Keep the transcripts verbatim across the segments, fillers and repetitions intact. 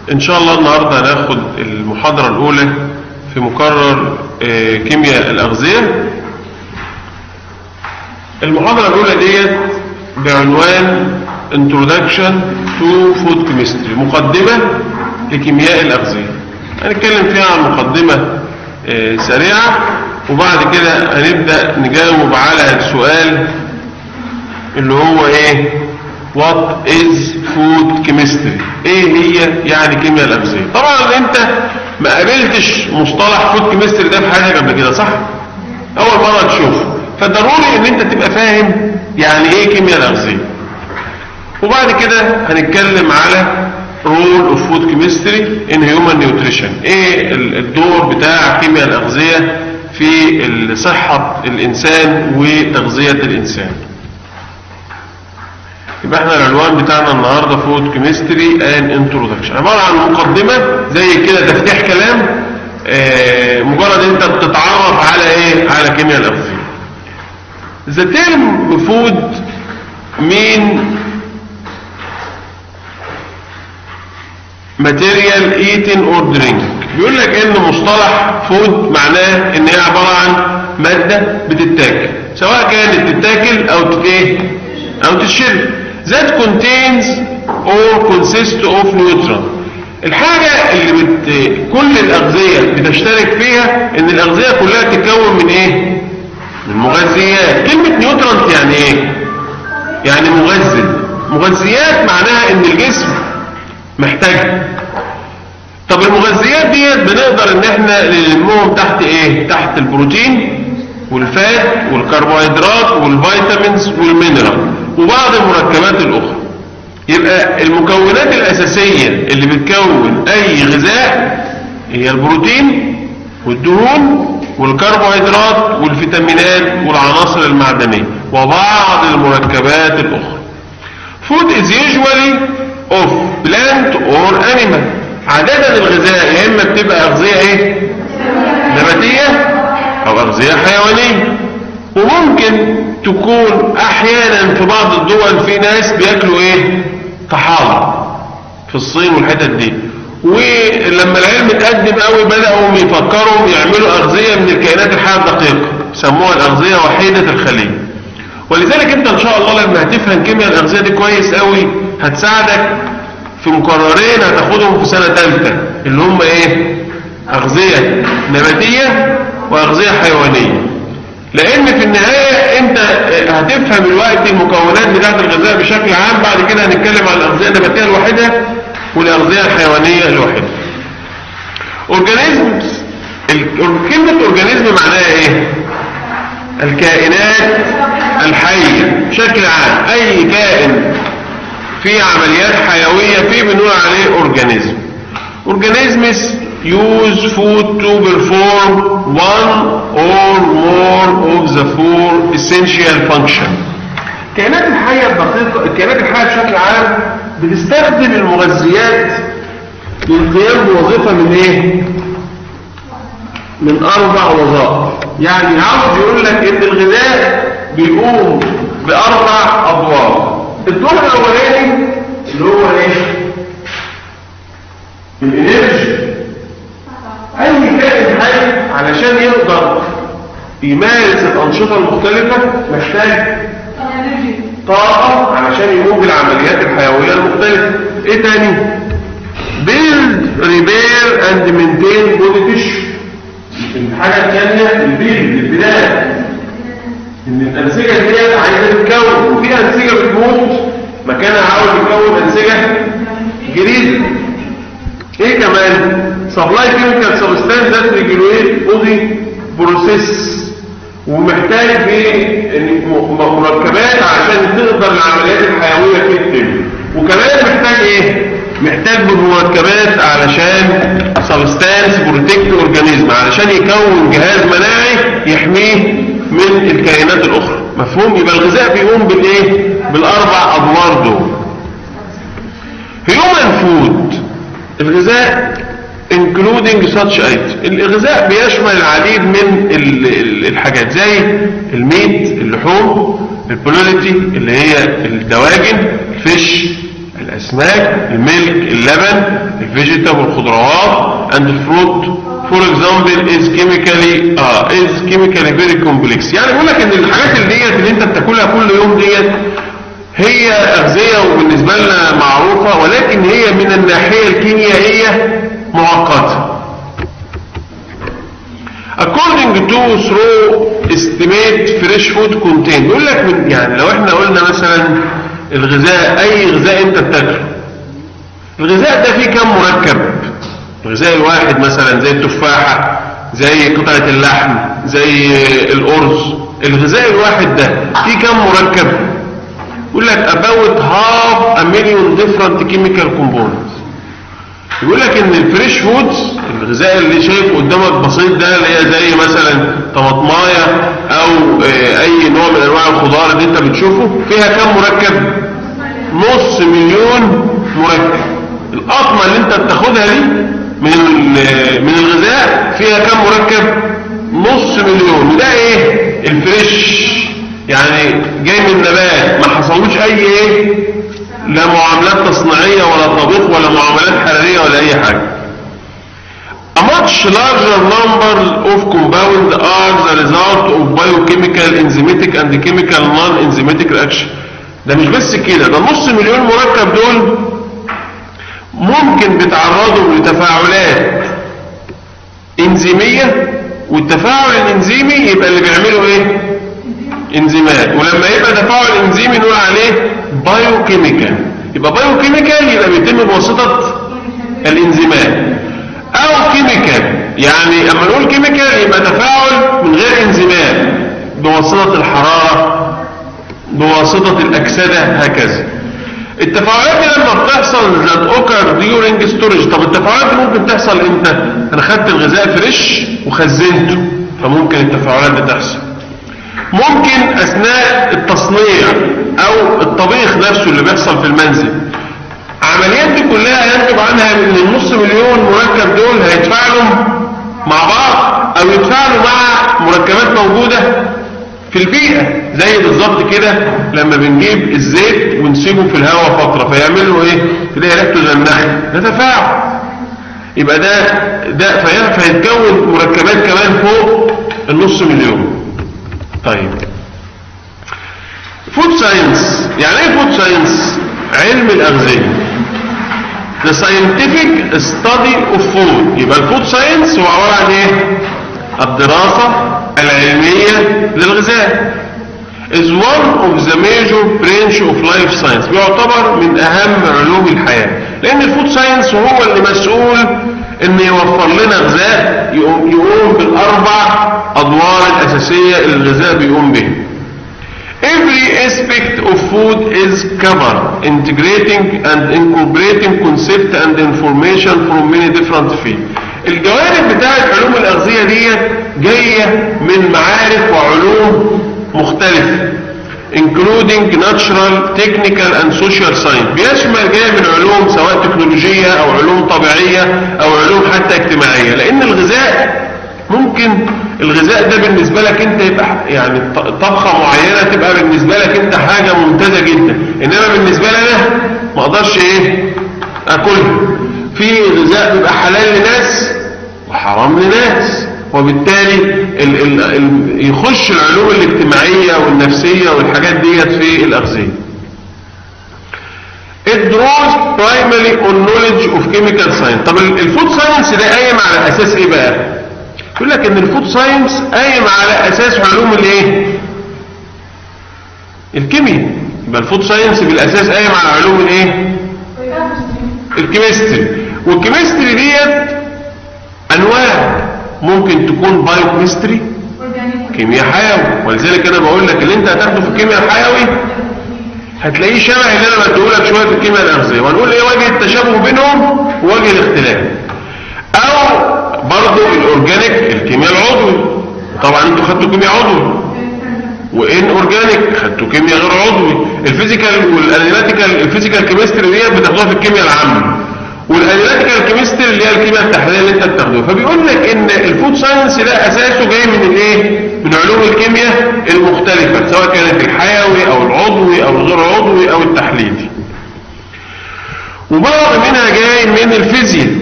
إن شاء الله النهاردة هناخد المحاضرة الأولى في مقرر كيمياء الأغذية. المحاضرة الأولى ديت بعنوان Introduction to Food Chemistry، مقدمة لكيمياء الأغذية. هنتكلم فيها عن مقدمة سريعة، وبعد كده هنبدأ نجاوب على السؤال اللي هو ايه؟ What is food chemistry؟ ايه هي يعني كيمياء الأغذية؟ طبعا انت ما قابلتش مصطلح food chemistry ده في حياتك قبل كده، صح؟ اول مرة تشوفه، فضروري ان انت تبقى فاهم يعني ايه كيمياء الأغذية. وبعد كده هنتكلم على role of food chemistry in human nutrition، ايه الدور بتاع كيمياء الأغذية في صحة الإنسان وتغذية الإنسان. يبقى احنا العنوان بتاعنا النهارده فود كيمستري اند انترودكشن، عباره عن مقدمه زي كده تفتيح كلام، اه مجرد انت بتتعرف على ايه؟ على كيمياء الاغذيه. The term food mean material eaten or drink. بيقول لك ان مصطلح فود معناه ان هي عباره عن ماده بتتاكل، سواء كانت تتاكل او ايه؟ او تتشرب. that contains or consists of nutrient. الحاجة اللي بت... كل الأغذية بتشترك فيها ان الأغذية كلها تتكون من ايه؟ من مغذيات. كلمة نيوترانت يعني ايه؟ يعني مغذي. مغذيات معناها ان الجسم محتاجها. طب المغذيات ديت بنقدر ان احنا نلمهم تحت ايه؟ تحت البروتين والفات والكربوهيدرات والفيتامينز والمينرال وبعض المركبات الأخرى. يبقى المكونات الأساسية اللي بتكون أي غذاء هي البروتين والدهون والكربوهيدرات والفيتامينات والعناصر المعدنية وبعض المركبات الأخرى. Food is usually of plant or animal. عادة الغذاء يا إما بتبقى أغذية إيه؟ نباتية أو أغذية حيوانية، وممكن تكون احيانا في بعض الدول في ناس بياكلوا ايه؟ طحالب في الصين والحتت دي. ولما العلم اتقدم قوي بداوا يفكروا يعملوا اغذيه من الكائنات الحيه الدقيقه، سموها الاغذيه وحيده الخليه. ولذلك انت ان شاء الله لما هتفهم كيمياء الاغذيه دي كويس قوي هتساعدك في مقررين هتاخدهم في سنه ثالثه، اللي هم ايه؟ اغذيه نباتيه واغذيه حيوانيه. لان في النهاية انت هتفهم الوقت المكونات بتاعت الغذاء بشكل عام، بعد كده هنتكلم عن الاغذية النباتية الواحدة والاغذية الحيوانية الواحدة. اورجانيزم، كلمة اورجانيزم معناها ايه؟ الكائنات الحية بشكل عام، اي كائن فيه عمليات حيوية فيه بنقول عليه اورجانيزم. Organisms use food to perform one or more of the four essential functions. الكائنات الحية الدقيقة، الكائنات الحية بشكل عام بتستخدم المغذيات للقيام بوظيفة من ايه؟ من أربع وظائف. يعني عاوز يقول لك إن الغذاء بيقوم بأربع أدوار. الدور الأولاني اللي هو ايه؟ الانرجي. اي كائن حي علشان يقدر يمارس الانشطه المختلفه محتاج طاقه علشان يقوم بالعمليات الحيويه المختلفه. ايه تاني؟ build repair and maintain body tissue. الحاجه الثانيه البيلد، البناء، ان الانسجه ديت عايزه تتكون، وفي انسجه بتموت مكانها عاوز يكون انسجه جديده. ايه كمان؟ supply chemical substance that regulate body process، ومحتاج في مركبات عشان تقدر العمليات الحيويه تتم. وكمان محتاج ايه؟ محتاج مركبات علشان substance protect organism، علشان يكون جهاز مناعي يحميه من الكائنات الاخرى. مفهوم؟ يبقى الغذاء بيقوم بالايه؟ بالاربع ادوار دول. human food، الغذاء including such items، الغذاء بيشمل العديد من الحاجات زي الميت، اللحوم، البولوليتي اللي هي الدواجن، الفيش، الاسماك، الملك، اللبن، الفيجيتابل خضروات and fruit for example is chemically اه is chemically very complex. يعني بيقول لك ان الحاجات اللي ديت اللي انت بتاكلها كل يوم ديت هي أغذية وبالنسبة لنا معروفة، ولكن هي من الناحية الكيميائية معقدة. According to through estimate fresh food contain، بيقول لك من يعني لو احنا قلنا مثلا الغذاء، أي غذاء أنت بتاكله، الغذاء ده فيه كم مركب؟ الغذاء الواحد مثلا زي التفاحة، زي قطعة اللحم، زي الأرز، الغذاء الواحد ده فيه كم مركب؟ يقول لك about half a million different chemical components. يقول لك ان الفريش فودز، الغذاء اللي شايف قدامك بسيط ده اللي هي زي مثلا طماطمايه او اي نوع من انواع الخضار اللي انت بتشوفه، فيها كم مركب؟ نص مليون مركب. القطمه اللي انت بتاخدها دي من من الغذاء فيها كم مركب؟ نص مليون. وده ايه؟ الفريش، يعني جاي من نبات ما حصلوش اي ايه، لا معاملات تصنيعية ولا طبيخ ولا معاملات حرارية ولا اي حاجة. A much larger number of compounds are the result of biochemical, enzymatic and chemical non-enzymatic reaction. ده مش بس كده، ده نص مليون مركب دول ممكن بيتعرضوا لتفاعلات انزيمية، والتفاعل الانزيمي يبقى اللي بيعملوا ايه؟ انزيمات. ولما يبقى تفاعل انزيمي نقول عليه بايوكيميكال. يبقى بايوكيميكال يبقى بيتم بواسطة الانزيمات، او كيميكال يعني اما نقول كيميكال يبقى تفاعل من غير انزيمات بواسطة الحرارة، بواسطة الاكسدة، هكذا. التفاعلات دي لما بتحصل ذات اوكر ديورنج ستورج. طب التفاعلات دي ممكن تحصل امتى؟ انا خدت الغذاء فريش وخزنته، فممكن التفاعلات دي تحصل. ممكن اثناء التصنيع او الطبيخ نفسه اللي بيحصل في المنزل. العمليات دي كلها ينتج عنها ان النص مليون مركب دول هيتفاعلوا مع بعض او يتفاعلوا مع مركبات موجودة في البيئة، زي بالظبط كده لما بنجيب الزيت ونسيبه في الهواء فترة فيعملوا ايه؟ تلاقي ريحته زي النحل، ده تفاعل. يبقى ده ده فيتكون مركبات كمان فوق النص مليون. طيب فود ساينس، يعني ايه فود ساينس؟ علم الأغذية. The scientific study of food. يبقى الفود ساينس هو عبارة عن ايه؟ الدراسة العلمية للغذاء. is one of the major branch of life science. بيعتبر من أهم علوم الحياة، لأن الفود ساينس هو اللي مسؤول إن يوفر لنا غذاء يقوم, يقوم بالأربع أدوار الأساسية اللي الغذاء بيقوم بها. Every aspect of food is covered, integrating and incorporating concept and information from many different fields. الجوانب بتاعت علوم الأغذية دي جاية من معارف وعلوم مختلفة including natural, technical and social science. بيشمل جاية من علوم سواء تكنولوجية أو علوم طبيعية أو علوم حتى اجتماعية، لأن الغذاء ممكن الغذاء ده بالنسبة لك انت يبقى يعني طبخة معينة تبقى بالنسبة لك انت حاجة ممتازة جدا، انما بالنسبة لنا ما اقدرش ايه اكلها. في غذاء بيبقى حلال لناس وحرام لناس، وبالتالي ال ال ال يخش العلوم الاجتماعية والنفسية والحاجات ديت في الأغذية. It draws primarily on knowledge of chemical science. طب الفود ساينس ده قايم على اساس ايه بقى؟ يقول لك ان الفود ساينس قايم على اساس علوم الايه؟ الكيمياء. يبقى الفود ساينس بالاساس قايم على علوم الايه؟ الكيمستري. والكيمستري ديت انواع، ممكن تكون بايو كيمستري، كيمياء حيوي. ولذلك انا بقول لك اللي انت هتاخده في الكيمياء الحيوي هتلاقيه شبه اللي انا بديه لك شويه في الكيمياء الأغذية، وهنقول ايه وجه التشابه بينهم ووجه الاختلاف. او برضه الاورجانيك، الكيمياء العضوي. طبعا انتوا خدتوا كيمياء عضوي، وان اورجانيك خدتوا كيمياء غير عضوي. الفيزيكال والاناليتيكال، الفيزيكال كيمستري ديت بتاخدوها في الكيمياء العامه، والاناليتيكال كيمستري اللي هي الكيمياء التحليليه اللي انت بتاخدوها. فبيقول لك ان الفود ساينس ده اساسه جاي من الايه؟ من علوم الكيمياء المختلفه، سواء كانت الحيوي او العضوي او الغير عضوي او التحليلي. وبعض منها جاي من الفيزياء،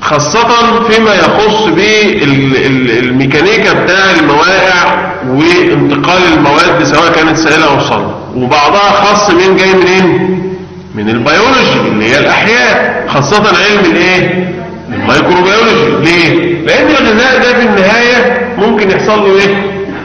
خاصة فيما يخص بالميكانيكا بتاع المواقع وانتقال المواد سواء كانت سائلة أو صلبة، وبعضها خاص من جاي منين؟ من البيولوجي اللي هي الأحياء، خاصة علم الايه؟ الميكروبيولوجي. ليه؟ لأن الغذاء ده في النهاية ممكن يحصل له ايه؟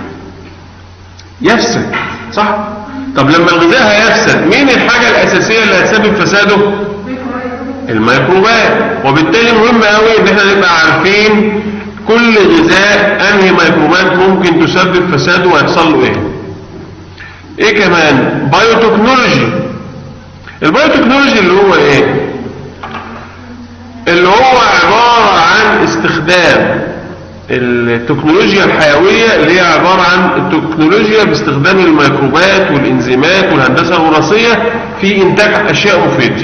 يفسد، صح؟ طب لما الغذاء هيفسد مين الحاجة الأساسية اللي هتسبب فساده؟ الميكروبات. وبالتالي مهم قوي ان احنا نبقى عارفين كل غذاء انهي ميكروبات ممكن تسبب فساده ويحصل له ايه. ايه كمان؟ بايوتكنولوجي. البايوتكنولوجي اللي هو ايه؟ اللي هو عبارة عن استخدام التكنولوجيا الحيوية اللي هي عبارة عن التكنولوجيا باستخدام الميكروبات والانزيمات والهندسة الوراثية في انتاج اشياء مفيدة.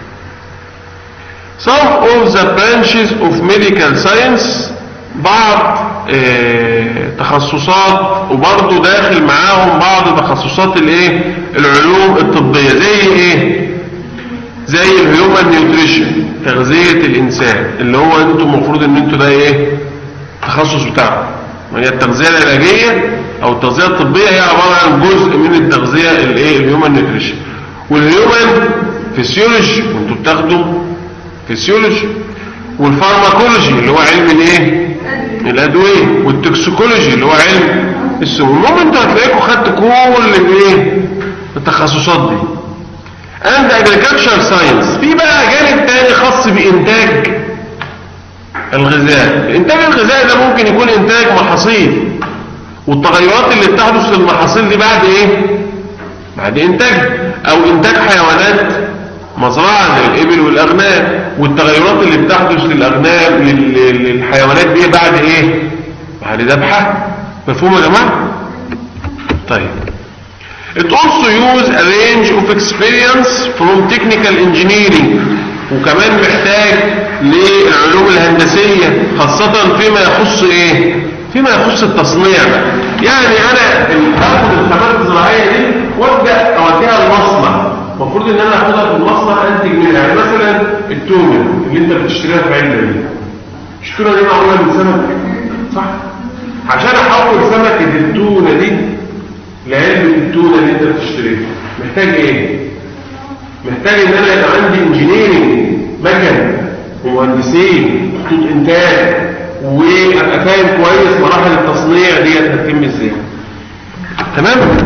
Some of the branches of medical science، بعض اه تخصصات وبرضه داخل معاهم بعض تخصصات الايه العلوم الطبية، زي ايه؟ زي الهيومن نيوتريشن، تغذية الانسان، اللي هو انتم المفروض ان انتوا ده ايه التخصص بتاعكم. هي التغذية العلاجية او التغذية الطبية هي عبارة عن جزء من التغذية الايه الهيومن نيوتريشن. والهيومن فيسيولوجي وانتوا بتاخدوا فيسيولوجي، والفارماكولوجي اللي هو علم الايه الادويه، والتوكسيكولوجي اللي هو علم السموم. المهم انتوا هتلاقيكم خدتوا كل الايه التخصصات دي. اند اجريكلتشر ساينس، في بقى جانب تاني خاص بانتاج الغذاء. انتاج الغذاء ده ممكن يكون انتاج محاصيل، والتغيرات اللي بتحدث للمحاصيل دي بعد ايه بعد انتاج، او انتاج حيوانات مزرعة زي الإبل والأغنام، والتغيرات اللي بتحدث للأغنام للحيوانات دي بعد إيه؟ بعد ذبحها. مفهوم يا جماعة؟ طيب. It also use a range of experience from technical engineering، وكمان محتاج للعلوم الهندسية خاصة فيما يخص إيه؟ فيما يخص التصنيع بقى. يعني أنا أخذ الخامات الزراعية دي وأبدأ أوديها المصنع، المفروض ان انا اخدها في المصنع انتج منها. يعني مثلا التونه اللي انت بتشتريها في علبه دي، التونه دي معموله من سمك، صح؟ عشان احول سمكه التونه دي لعلبه التونه اللي انت بتشتريها محتاج ايه؟ محتاج ان انا يبقى عندي انجينيرنج، مكن ومهندسين خطوط انتاج، وابقى فاهم كويس مراحل التصنيع دي هتتم ازاي. تمام؟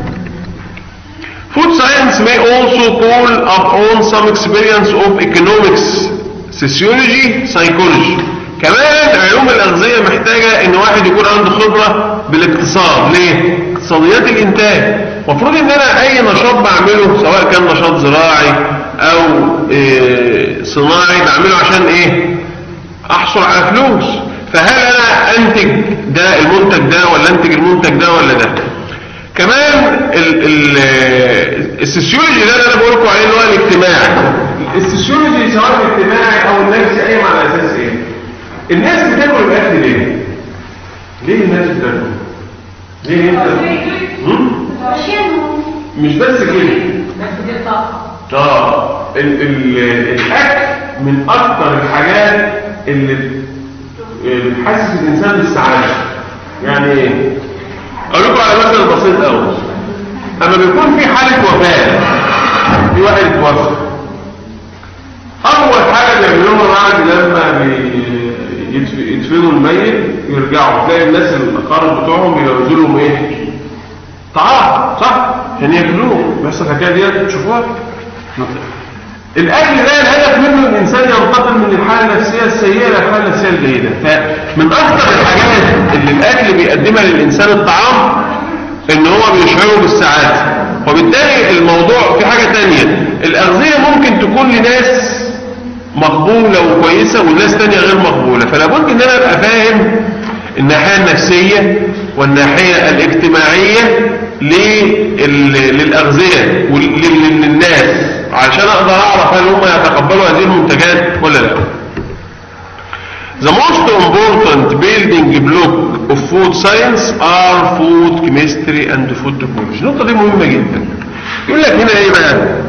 Food science may also call upon some experience of economics, sociology, psychology. كمان علوم الأغذية محتاجة ان واحد يكون عنده خبرة بالاقتصاد. ليه؟ اقتصاديات الانتاج. مفروض ان انا اي نشاط بعمله سواء كان نشاط زراعي او إيه صناعي بعمله عشان ايه؟ احصل على فلوس. فهل انا انتج ده المنتج ده ولا انتج المنتج ده ولا ده؟ كمان السوسيولوجي ده اللي انا بقول لكم عليه اللي هو الاجتماعي. السوسيولوجي سواء الاجتماعي او النفسي قايم على اساس ايه؟ الناس بتاكل الاكل ليه؟ ليه الناس بتاكل؟ ليه انت؟ مش بس كده. اه ال ال الاكل من اكثر الحاجات اللي بتحسس الانسان بالسعاده. يعني ايه؟ اقول لكم على مثل بسيط قوي. اما بيكون في حاله وفاه، في واحد اتوفى، اول حاجه بيعملوها بعد لما يدفنوا الميت يرجعوا تلاقي الناس الاقارب بتوعهم يجوزوا لهم ايه؟ طعام، صح؟ عشان ياكلوه. بس الحكايه دي تشوفوها. الاكل ده الهدف منه الانسان ينتقل من الحاله النفسيه السيئه الى الحاله النفسيه الجيده. فمن اكثر الحاجات اللي الاكل بيقدمها للانسان الطعام ان هو بيشعره بالسعاده. وبالتالي الموضوع في حاجه ثانيه، الاغذيه ممكن تكون لناس مقبوله وكويسه وناس ثانيه غير مقبوله. فلا بد ان انا ابقى فاهم الناحيه النفسيه والناحيه الاجتماعيه للاغذيه وللناس عشان اقدر اعرف هل هم يتقبلوا هذه المنتجات ولا لا. The most important building block of food science are food chemistry and food technology. النقطة دي مهمة جدا. يقول لك هنا ايه بقى؟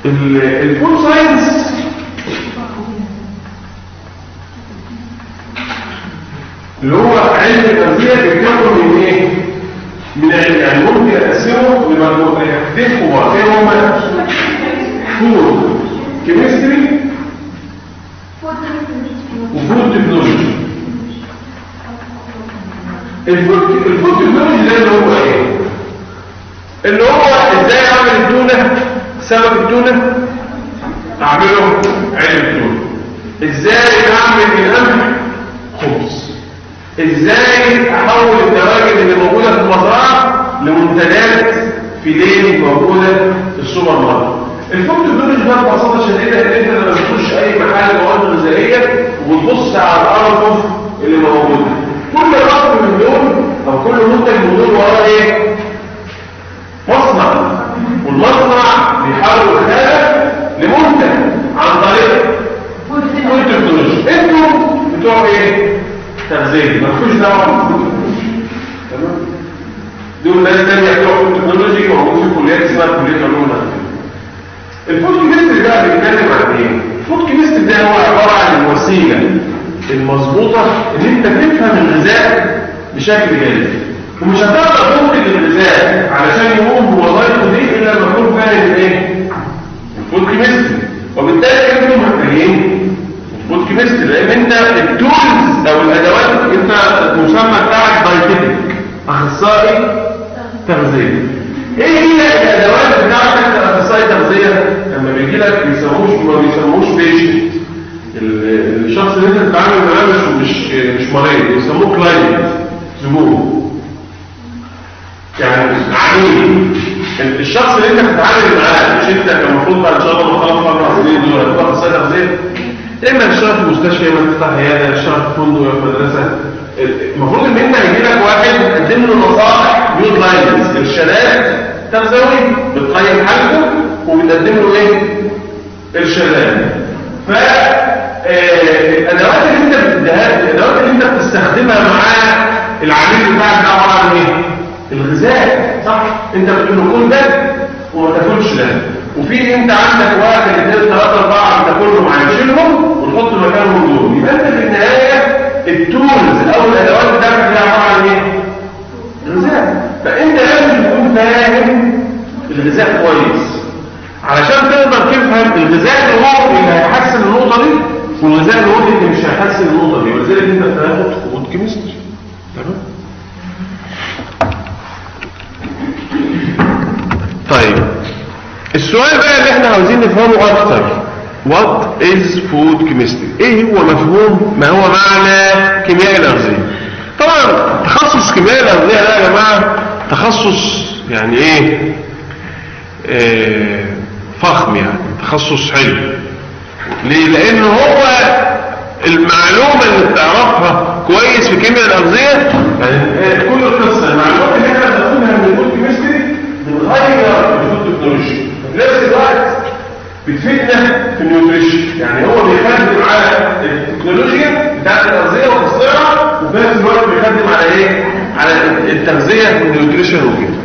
الفود ساينس اللي هو علم التغذية بيتكون من ايه؟ من علم، يعني ممكن اقسمه لمجموعتين كبار، ايه هما؟ فود كيمستري وفود تكنولوجي. الفود تكنولوجي ده اللي هو ايه؟ اللي هو ازاي اعمل التونه، سمك التونه اعمله علم التونه، ازاي اعمل القمح خبز، ازاي احول الدواجن اللي موجوده في المزرعه لمنتجات فيليه موجوده في السوبر ماركت. الفود تكنولوجي ده ببساطه شديده ان انت لما بتخش اي محل مواد غذائيه وتبص على الارفف اللي موجوده، كل رقم من دول او كل منتج من دول وراه ايه؟ مصنع، والمصنع بيحول الخام لمنتج عن طريق فود تكنولوجي. انتوا بتوع ايه؟ تغذيه، مالكوش دعوه بالفود. تمام؟ دول ناس ثانيه بتوع فود تكنولوجي موجود في كليات اسمها كليه علوم الغذاء. الفود كيمستري بقى بيتكلم عن ايه؟ الفود كيمستري ده هو عباره عن الوسيله المظبوطه ان انت تفهم الغذاء بشكل جيد، ومش هتقدر تنتج الغذاء علشان يقوم بوظائفه دي الا لما تكون فاهم ايه؟ الفود كيمستري. وبالتالي انتم محتاجين الفود كيمستري، لان انت التولز او الادوات، انت المسمى بتاعك دايتيتك، اخصائي تغذيه. ايه هي الادوات بتاعتك كاخصائي تغذيه؟ لما بيجي لك بيسموش ما بيسموش بيشنت، الشخص اللي انت بتتعامل معاه مش مش مش مريض، بيسموه كلاينت، زبون، يعني عميل. الشخص اللي انت بتتعامل معاه مش انت كان المفروض بعد ان شاء الله مخالف اربع سنين دول هتبقى اخصائي تغذيه، اما تشتغل في المستشفى، اما تفتح عياده، تشتغل في فندق او في مدرسه. المفروض ان انت هيجي لك واحد تقدم له نصائح جود لاينز، ارشادات تغذويه، بتقيم حالته وبتقدم له ايه؟ ارشادات. ف الادوات اللي انت بتديها، الادوات اللي انت بتستخدمها مع العميل بتاعك ده عباره عن ايه؟ الغذاء، صح؟ انت بتقول له كل ده وما تاكلش ده، وفي انت عندك واحد اثنين ثلاثه اربعه بتاكلهم عايشينهم وتحط مكانهم دول، يبقى انت في النهايه التولز او الادوات بتاعتك دي عباره عن ايه؟ الغذاء. فانت لازم تكون فاهم الغذاء كويس علشان تقدر تفهم الغذاء اللي هو اللي هيحسن النقطه دي والغذاء اللي هو اللي مش هيحسن النقطه دي، ولذلك انت هتاخد فود كيمستري. تمام؟ طيب السؤال بقى اللي احنا عاوزين نفهمه اكتر، what is food chemistry؟ ايه هو مفهوم، ما هو معنى كيمياء الاغذيه؟ طبعا تخصص كيمياء الاغذيه ده يا جماعه تخصص يعني ايه؟ آه فخم، يعني تخصص حلو. ليه؟ لان هو المعلومه اللي بتعرفها كويس في كيمياء الاغذيه، يعني كل القصه المعلومات اللي احنا بناخدها من الفود كيمستري بتغير الفود تكنولوجي، في نفس الوقت بتفيدنا في النيوتريشن، يعني هو بيخدم على التكنولوجيا بتاعت التغذيه والصحه، وفي نفس الوقت بيخدم على ايه؟ على التغذيه والنيوتريشن وكده.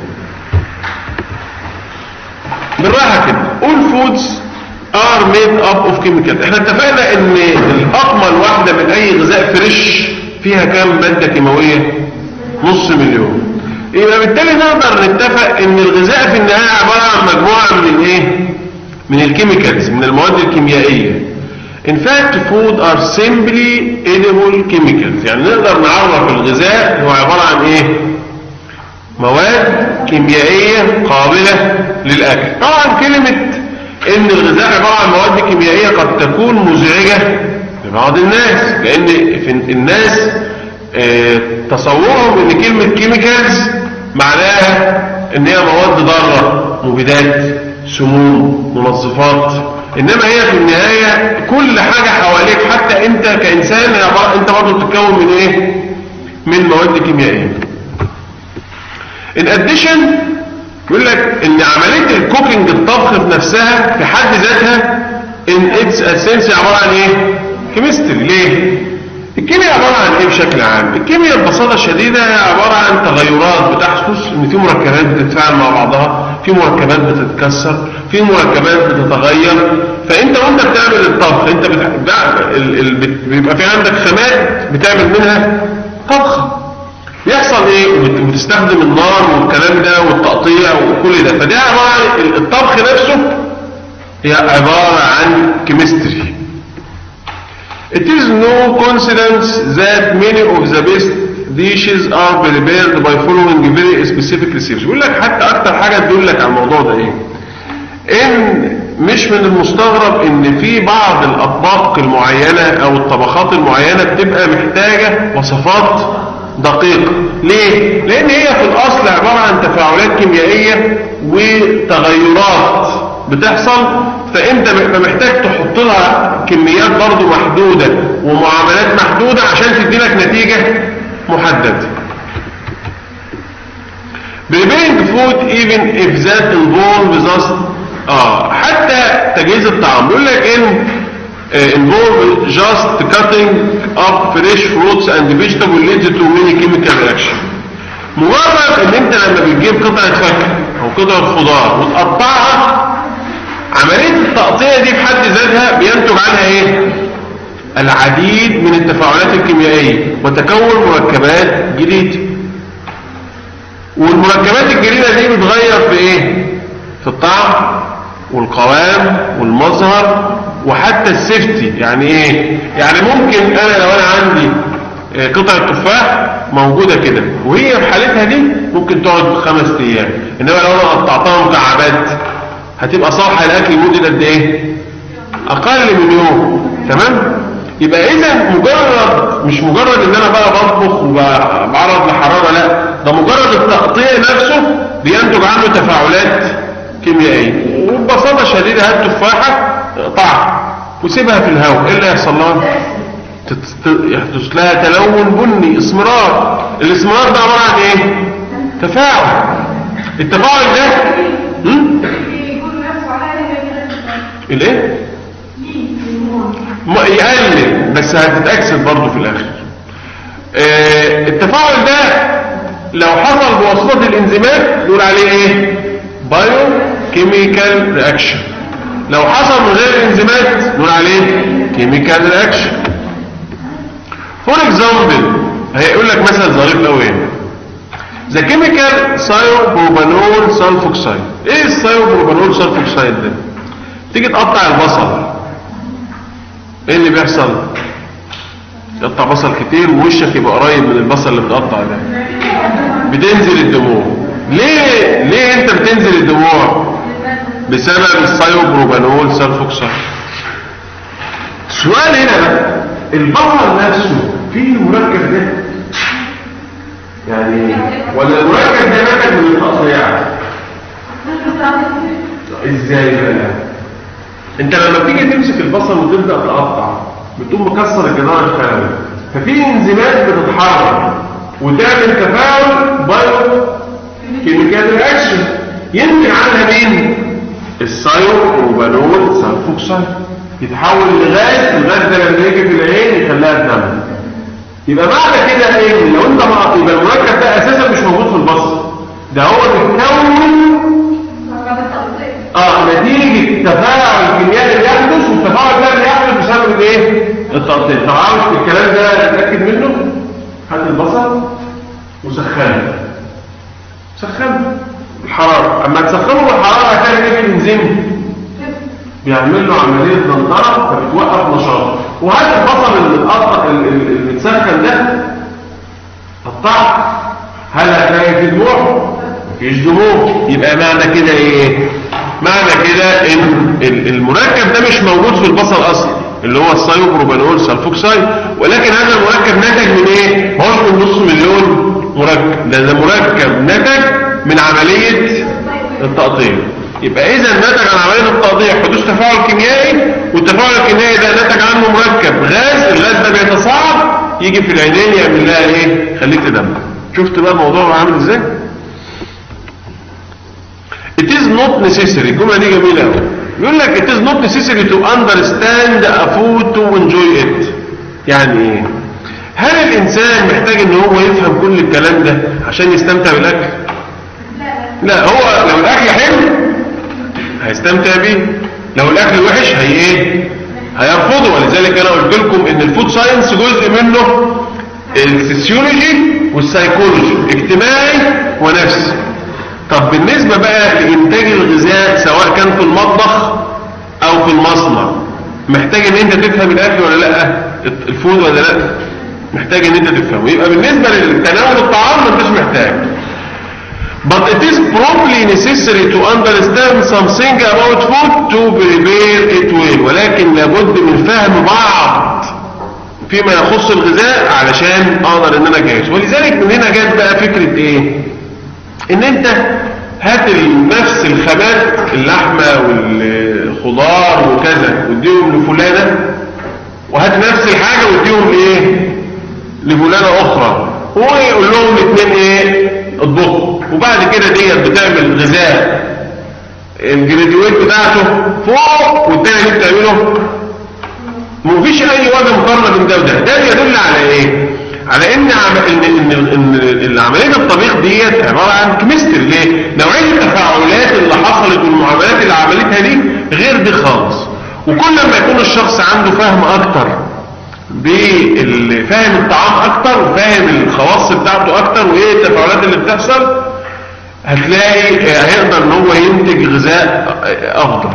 بالراحه كده، all foods are made up of chemicals. احنا اتفقنا ان الاطمن واحده من اي غذاء فريش فيها كام ماده كيماويه؟ نص مليون. يبقى بالتالي نقدر نتفق ان الغذاء في النهايه عباره عن مجموعه من الايه؟ من الكيميكالز، من المواد الكيميائيه. In fact food are simply edible chemicals، يعني نقدر نعرف الغذاء هو عباره عن ايه؟ مواد كيميائيه قابله للاكل. طبعا كلمه ان الغذاء عباره عن مواد كيميائيه قد تكون مزعجه لبعض الناس، لان في الناس اه تصورهم ان كلمه كيميكالز معناها ان هي مواد ضاره، مبيدات، سموم، منظفات. انما هي في النهايه كل حاجه حواليك، حتى انت كانسان انت برضه بتتكون من ايه؟ من مواد كيميائيه. in addition يقول لك ان عمليه الكوكينج، الطبخ بنفسها في حد ذاتها ان اتس اسنس عباره عن ايه؟ كيمستري. ليه؟ الكيمياء عبارة عن ايه بشكل عام؟ الكيمياء ببساطة شديدة عبارة عن تغيرات بتحدث، ان في مركبات بتتفاعل مع بعضها، في مركبات بتتكسر، في مركبات بتتغير. فانت وانت بتعمل الطبخ انت بيبقى في عندك خامات بتعمل منها طبخة. بيحصل ايه؟ وبتستخدم النار والكلام ده والتقطيع وكل ده. فده عبارة عن الطبخ نفسه هي عبارة عن كيمستري. It is no coincidence that many of the best dishes are prepared by following very specific recipes. بيقول لك حتى اكتر حاجة تدل لك على الموضوع ده ايه؟ ان مش من المستغرب ان في بعض الاطباق المعينة او الطبخات المعينة بتبقى محتاجة وصفات دقيقة. ليه؟ لان هي في الاصل عبارة عن تفاعلات كيميائية وتغيرات بتحصل، فانت محتاج تحط لها كميات برضو محدودة ومعاملات محدودة عشان تدي لك نتيجة محددة. preparing food even if that involves us اه حتى تجهيز الطعام بيقول لك ان involve just cutting up fresh fruits and vegetables leads to many chemical reaction. مجرد ان انت لما بتجيب قطعة فاكهة او قطعة خضار وتقطعها، عملية التقطيع دي في حد ذاتها بينتج عنها ايه؟ العديد من التفاعلات الكيميائية وتكون مركبات جديدة. والمركبات الجديدة دي بتغير في ايه؟ في الطعم والقوام والمظهر وحتى السيفتي. يعني ايه؟ يعني ممكن انا لو انا عندي قطعة تفاح موجودة كده وهي في حالتها دي ممكن تقعد خمس ايام، انما لو انا قطعتها مكعبات هتبقى صالحة لأكل مدة قد ايه؟ اقل من يوم. تمام؟ يبقى اذا مجرد مش مجرد ان انا بقى بطبخ وبعرض لحرارة، لا ده مجرد التقطيع نفسه بينتج عنه تفاعلات كيميائية. وببساطة شديدة هات تفاحة اقطعها وسيبها في الهواء، ايه اللي هيحصل لها؟ يحدث لها تلون بني، اسمرار. الاسمرار ده عبارة عن ايه؟ تفاعل. التفاعل ده الايه؟ يقلل بس هتتأكسد برضه في الاخر. اه التفاعل ده لو حصل بواسطة الانزيمات نقول عليه ايه؟ بايو كيميكال رياكشن. لو حصل من غير الانزيمات نقول عليه كيميكال رياكشن. فور اكزامبل هيقول لك مثلا ظريف قوي هنا، ذا كيميكال ثايوبروبانول سلفوكسايد. ايه الثايوبروبانول سلفوكسايد ده؟ تيجي تقطع البصل ايه اللي بيحصل؟ تقطع بصل كتير ووشك يبقى قريب من البصل اللي بتقطع ده، بتنزل الدموع. ليه ليه انت بتنزل الدموع؟ بسبب الثايوبروبانول سلفوكسايد. السؤال هنا بقى، البصل نفسه فيه المركب ده يعني ولا المركب ده ناتج من التقطيع؟ ازاي بقى؟ انت لما بتيجي تمسك البصل وتبدا تقطع بتقوم مكسر الجدار الخلوي، ففي انزيمات بتتحرك وتعمل تفاعل بايو كيميكال رياكشن ينتج عنها مين؟ الثايوبروبانول سلفوكسايد. يتحول لغاز، الغاز ده لما يجي في العين يخليها تنمل. يبقى معنى كده ايه؟ لو انت ما يبقى المركب ده اساسا مش موجود في البصل، ده هو بيتكون اه نتيجه تفاعل كيميائي بيحدث، والتفاعل ده بيحدث بسبب الايه؟ التقطيع. طبعا الكلام ده اتاكد منه. هات البصل وسخنه سخنه الحراره، اما تسخنه بالحراره هتلاقي ايه؟ الانزيم بيعمل له عمليه دندره فبتوقف نشاطه. وهذا البصل اللي المتسخن ده قطعت، هل هتلاقي في دموع؟ مفيش دموع. يبقى معنى كده ايه؟ معنى كده ان المركب ده مش موجود في البصل اصلا اللي هو الثايوبروبانول سلفوكسايد، ولكن هذا المركب نتج من ايه؟ هو من نص مليون مركب، ده, ده مركب نتج من عمليه التقطيع. يبقى اذا نتج عن عمليه التقطيع حدوث تفاعل كيميائي، والتفاعل الكيميائي ده نتج عنه مركب غاز، الغاز ده بيتصاعد يجي في العينين يعمل لها ايه؟ خليك تدمع. شفت بقى الموضوع عامل ازاي؟ It is not necessary. الجمله دي جميله قوي. يقول لك it is not necessary to understand a food to enjoy it. يعني ايه؟ هل الانسان محتاج ان هو يفهم كل الكلام ده عشان يستمتع بالاكل؟ لا، هو لو الاكل حلو هيستمتع بيه، لو الاكل وحش هي ايه؟ هيرفضه. ولذلك انا قلت لكم ان الفود ساينس جزء منه الفسيولوجي والسايكولوجي، اجتماعي ونفسي. طب بالنسبة بقى لإنتاج الغذاء سواء كان في المطبخ أو في المصنع، محتاج إن أنت تفهم الأكل ولا لأ؟ الفود ولا لأ؟ محتاج إن أنت تفهمه. يبقى بالنسبة لتناول الطعام ما أنتش محتاج. But it is probably necessary to understand something about food to prepare it well. ولكن لابد من فهم بعض فيما يخص الغذاء علشان أقدر إن أنا أجهز. ولذلك من هنا جت بقى فكرة إيه؟ ان انت هات نفس الخامات، اللحمة والخضار وكذا، واديهم لفلانة، وهات نفس الحاجة واديهم ايه لفلانة اخرى، ويقول لهم الاثنين ايه اطبخوا. وبعد كده ديت بتعمل غذاء الجريديويت بتاعته فوق والتاني اللي بتعمله مفيش اي وجه مقارنة بين ده وده. ده يدل على ايه؟ على ان ان ان عمليه الطبيخ ديت عباره عن كيمستري. ليه؟ نوعيه التفاعلات اللي حصلت والمعاملات اللي عملتها دي غير دي خالص. وكل ما يكون الشخص عنده فهم اكتر بفهم الطعام اكتر وفاهم الخواص بتاعته اكتر وايه التفاعلات اللي بتحصل، هتلاقي هيقدر ان هو ينتج غذاء افضل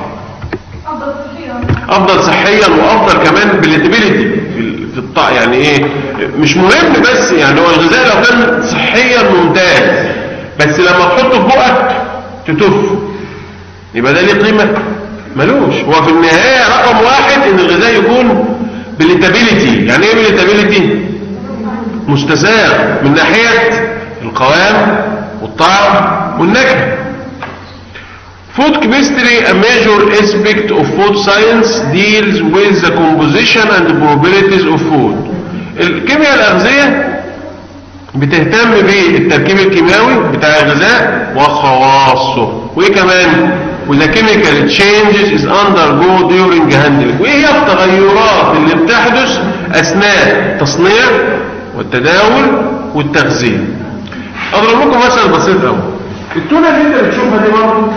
افضل صحيا وافضل كمان بالاتيبيليتي في الطعم. يعني ايه؟ مش مهم بس يعني هو الغذاء لو كان صحيا ممتاز، بس لما تحطه في بقك تتف، يبقى ده ليه قيمه؟ ملوش. هو في النهايه رقم واحد ان الغذاء يكون بالاتيبيليتي. يعني ايه بالاتيبيليتي؟ مستساغ من ناحيه القوام والطعم والنكهه. Food chemistry, a major aspect of food science, deals with the composition and probabilities of food. الكيمياء الأغذية بتهتم بالتركيب الكيميائي بتاع الغذاء وخواصه، وإيه كمان؟ وإذا chemical changes is undergo during handling. وإيه هي التغيرات اللي بتحدث أثناء التصنيع والتداول والتخزين. أضرب لكم مثل بسيط أوي. التونة اللي أنت بتشوفها دي برضه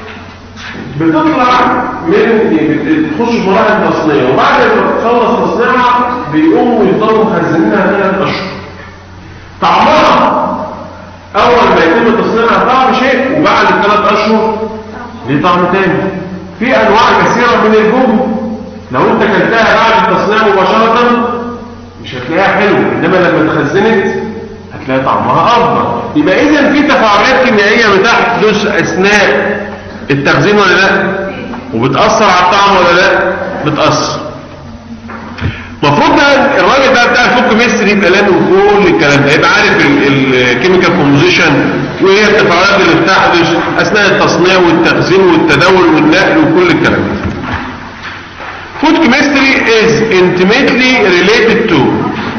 بتطلع من تخش في مراحل التصنيع، وبعد ما تخلص تصنيعها بيقوموا يفضلوا مخزنينها ثلاث اشهر. طعمها اول ما يتم تصنيعها طعم شيء، وبعد ثلاث اشهر ليه طعم تاني. في انواع كثيره من الجبن لو انت كلتها بعد التصنيع مباشره مش هتلاقيها حلوه، انما لما اتخزنت هتلاقي طعمها افضل. يبقى اذا في تفاعلات كيميائيه بتحدث اثناء التخزين ولا لا؟ وبتأثر على الطعم ولا لا؟ بتأثر. المفروض ده الراجل ده بتاع الفود كيمستري يبقى لازم كل الكلام ده، يبقى عارف الكيميكال كومبوزيشن وايه التفاعلات اللي بتحدث اثناء التصنيع والتخزين والتداول والنقل وكل الكلام ده. Food chemistry is intimately related to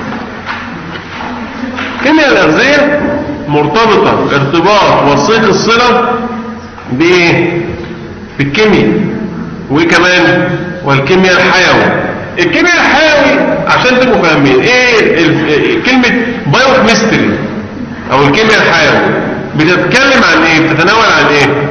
الكيمياء الأغذية، مرتبطة ارتباط وثيق الصلة بايه؟ بالكيمياء. وكمان والكيمياء الحيوي. الكيمياء الحيوي عشان تبقوا فاهمين ايه كلمة بايو كيمستري او الكيمياء الحيوي بتتكلم عن ايه؟ بتتناول عن ايه؟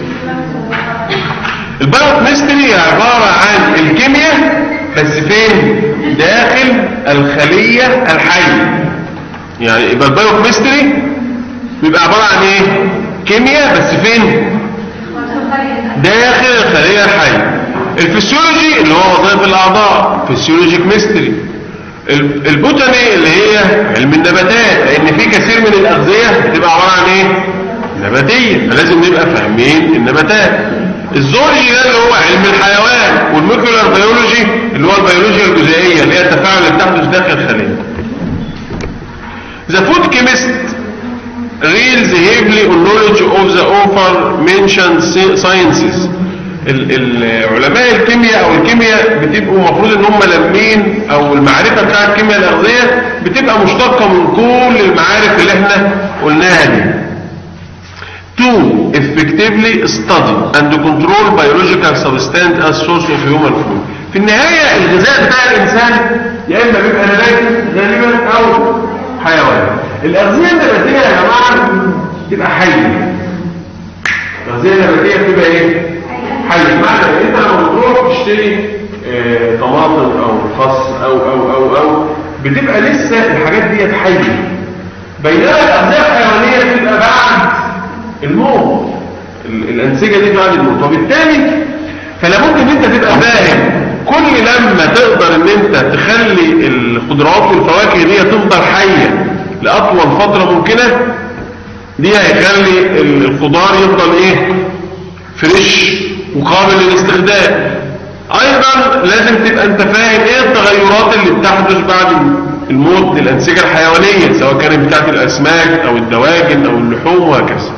البايو كيمستري عبارة عن الكيمياء بس فين؟ داخل الخلية الحية. يعني يبقى البايو كيمستري بيبقى عبارة عن ايه؟ كيمياء بس فين؟ داخل الخلية الحية. الفسيولوجي اللي هو وظائف الاعضاء، فسيولوجي كيمستري. البوتاني اللي هي علم النباتات، لان في كثير من الاغذية بتبقى عبارة عن ايه؟ نباتية، فلازم نبقى فاهمين النباتات. الزولوجي ده اللي هو علم الحيوان، والمولكيولار بيولوجي اللي هو البيولوجيا الجزيئية اللي هي التفاعل اللي بتحدث داخل الخلية. The food chemist relies heavily on knowledge of the aforementioned sciences. العلماء الكيمياء او الكيمياء بتبقوا المفروض ان هم لامين، او المعرفة بتاع الكيمياء الأغذية بتبقى مشتقة من كل المعارف اللي احنا قلناها دي. To effectively study and control biological substance as source of human food. في النهاية الغذاء بتاع الإنسان يا اما بيبقى نباتي غالبا او حيواني. الاغذيه النباتيه يا جماعه تبقى حيه. الاغذيه النباتيه بتبقى ايه؟ حيه. معنى ان انت لما بتروح تشتري اه طماطم او خس او او او او بتبقى لسه الحاجات دي حيه، بينما الاغذيه الحيوانيه بتبقى بعد الموت، الانسجه دي بعد الموت. وبالتالي فلا بد ان انت تبقى فاهم كل لما تقدر ان انت تخلي الخضروات والفواكه دي تفضل حيه لاطول فتره ممكنه، دي هيخلي الخضار يفضل ايه؟ فريش وقابل للاستخدام. ايضا لازم تبقى انت فاهم ايه التغيرات اللي بتحدث بعد الموت للانسجه الحيوانيه، سواء كانت بتاعت الاسماك او الدواجن او اللحوم وهكذا.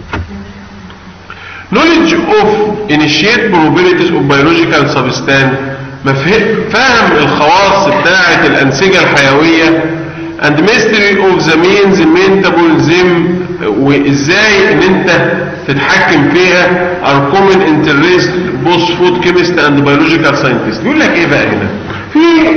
knowledge of initiate probabilities of biological substance، فهم الخواص بتاعت الانسجه الحيويه and mystery of the means metabolism، وازاي ان انت تتحكم فيها are common interest both food chemist and biological scientist. يقول لك ايه بقى هنا؟ في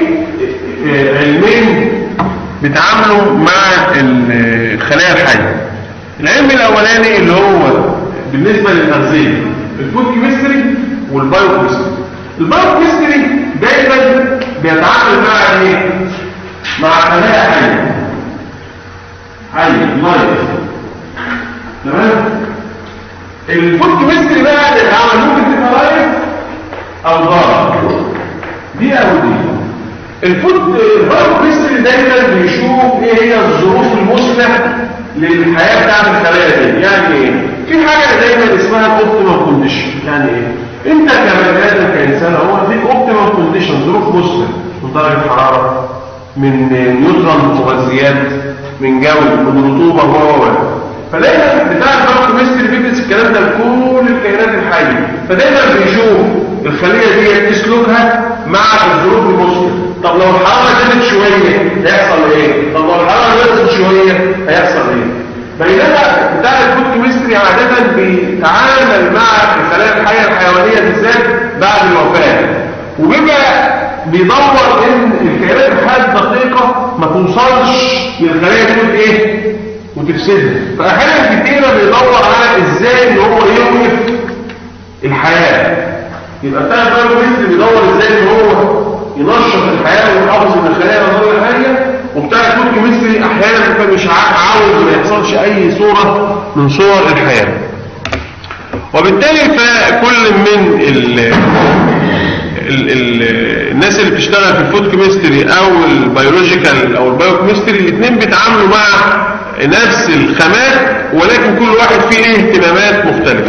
علمين بيتعاملوا مع الخلايا الحيه. العلم الاولاني اللي هو بالنسبه للتغذيه الفود كيمستري والبايو كيمستري. البايو كيمستري دايما بيتعامل مع ايه؟ مع خلايا حيه حيه لايف. تمام. الفود كيمستري بقى بيتعامل ممكن تبقى لايف او ضار، دي او دي. الفود البايو كيمستري دايما بيشوف ايه هي الظروف المثلى للحياه بتاعت الخلايا دي. يعني ايه؟ في حاجه دايما اسمها الاوبتيمال كونديشن. يعني ايه؟ انت كبني ادم كانسان هو فيك اوبتيمال كونديشن، ظروف مثلى، من درجه حراره، من نيوترون مغذيات، من جو، من رطوبه و فدايما بتاع البايو كيمستري بيدرس الكلام ده لكل الكائنات الحيه. فدايما بيشوف الخليه دي تسلكها مع الظروف المثلى. طب لو الحراره زادت شويه هيحصل ايه؟ طب لو الحراره نقصت شويه هيحصل ايه؟ بينما بتاع الفود كيمستري عاده بيتعامل مع الخلايا الحيه الحيوانيه بالذات بعد الوفاه، وبيبقى بيدور ان الكائنات الحيه الدقيقه ما توصلش للخلايا دي ايه؟ وتفسدها. فاحيانا كتيره بيدور على ازاي ان هو يوقف الحياه. يبقى بتاع البايو كيمستري بيدور ازاي ان هو ينشط الحياه ويحافظ من الخلايا الغير حيه، وبتاع الفود كيمستري احيانا كان مش عاوز ما يحصلش اي صوره من صور الحياه. وبالتالي فكل من ال ال ال الناس اللي بتشتغل في الفود كيمستري او البيولوجيكال او البايو كيمستري الاثنين بيتعاملوا مع نفس الخامات، ولكن كل واحد فيه ايه اهتمامات مختلفه.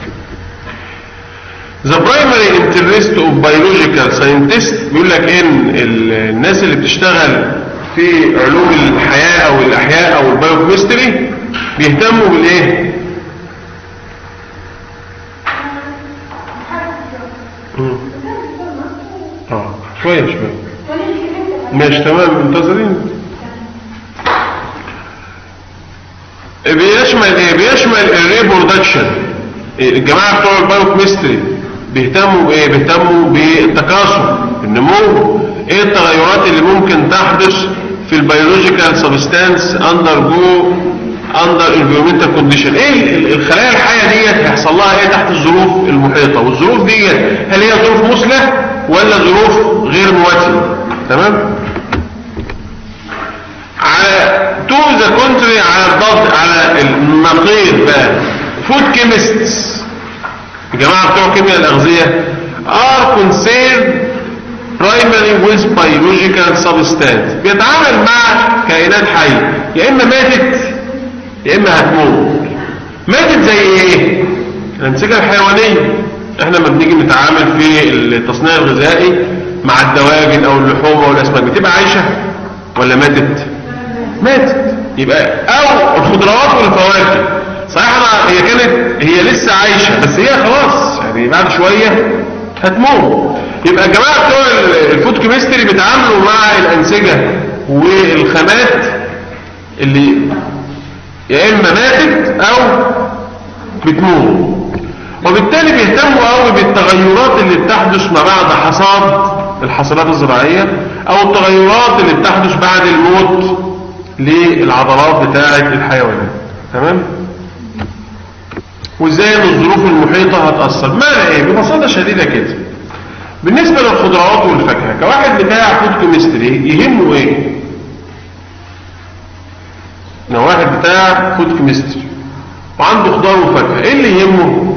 The primary interest of biological scientists بيقول لك ان الناس اللي بتشتغل في علوم الحياة او الاحياء او البايو كيمستري بيهتموا بالايه؟ اه شوية شوية ماشي تمام منتظرين. بيشمل ايه؟ بيشمل الريبرودكشن. الجماعة بتوع البايو كيمستري بيهتموا بايه؟ بيهتموا بالتكاثر، النمو، ايه التغيرات اللي ممكن تحدث في البيولوجيكال سبستانس اندر جو اندر انفيرمنتال كونديشن. ايه الخلايا الحيه ديت هيحصل لها ايه تحت الظروف المحيطه، والظروف ديت هل هي ظروف مثلى ولا ظروف غير مواتيه. تمام. على تو ذا كونتري، على الضغط، على النقيض بقى فود كيمستس الجماعه بتوع كيمياء الاغذيه are concerned primarily with biological substance. بيتعامل مع كائنات حيه يا اما ماتت يا اما هتموت. ماتت زي ايه؟ الانسجه الحيوانيه. احنا لما بنيجي نتعامل في التصنيع الغذائي مع الدواجن او اللحوم او الاسماك بتبقى عايشه ولا ماتت؟ ماتت. يبقى او الخضروات والفواكه صحيح هي كانت هي لسه عايشه بس هي خلاص يعني بعد شويه هتموت. يبقى الجماعه بتوع الفود كيمستري بيتعاملوا مع الانسجه والخامات اللي يا اما ماتت او بتموت، وبالتالي بيهتموا قوي بالتغيرات اللي بتحدث ما بعد حصاد الحاصلات الزراعية أو التغيرات اللي بتحدث بعد الموت للعضلات بتاعة الحيوانات. تمام؟ وازاي ان الظروف المحيطة هتأثر. معنى ايه؟ ببساطة شديدة كده، بالنسبة للخضروات والفاكهة كواحد بتاع فود كيمستري يهمه ايه؟ لو واحد بتاع فود كيمستري وعنده خضار وفاكهة، ايه اللي يهمه؟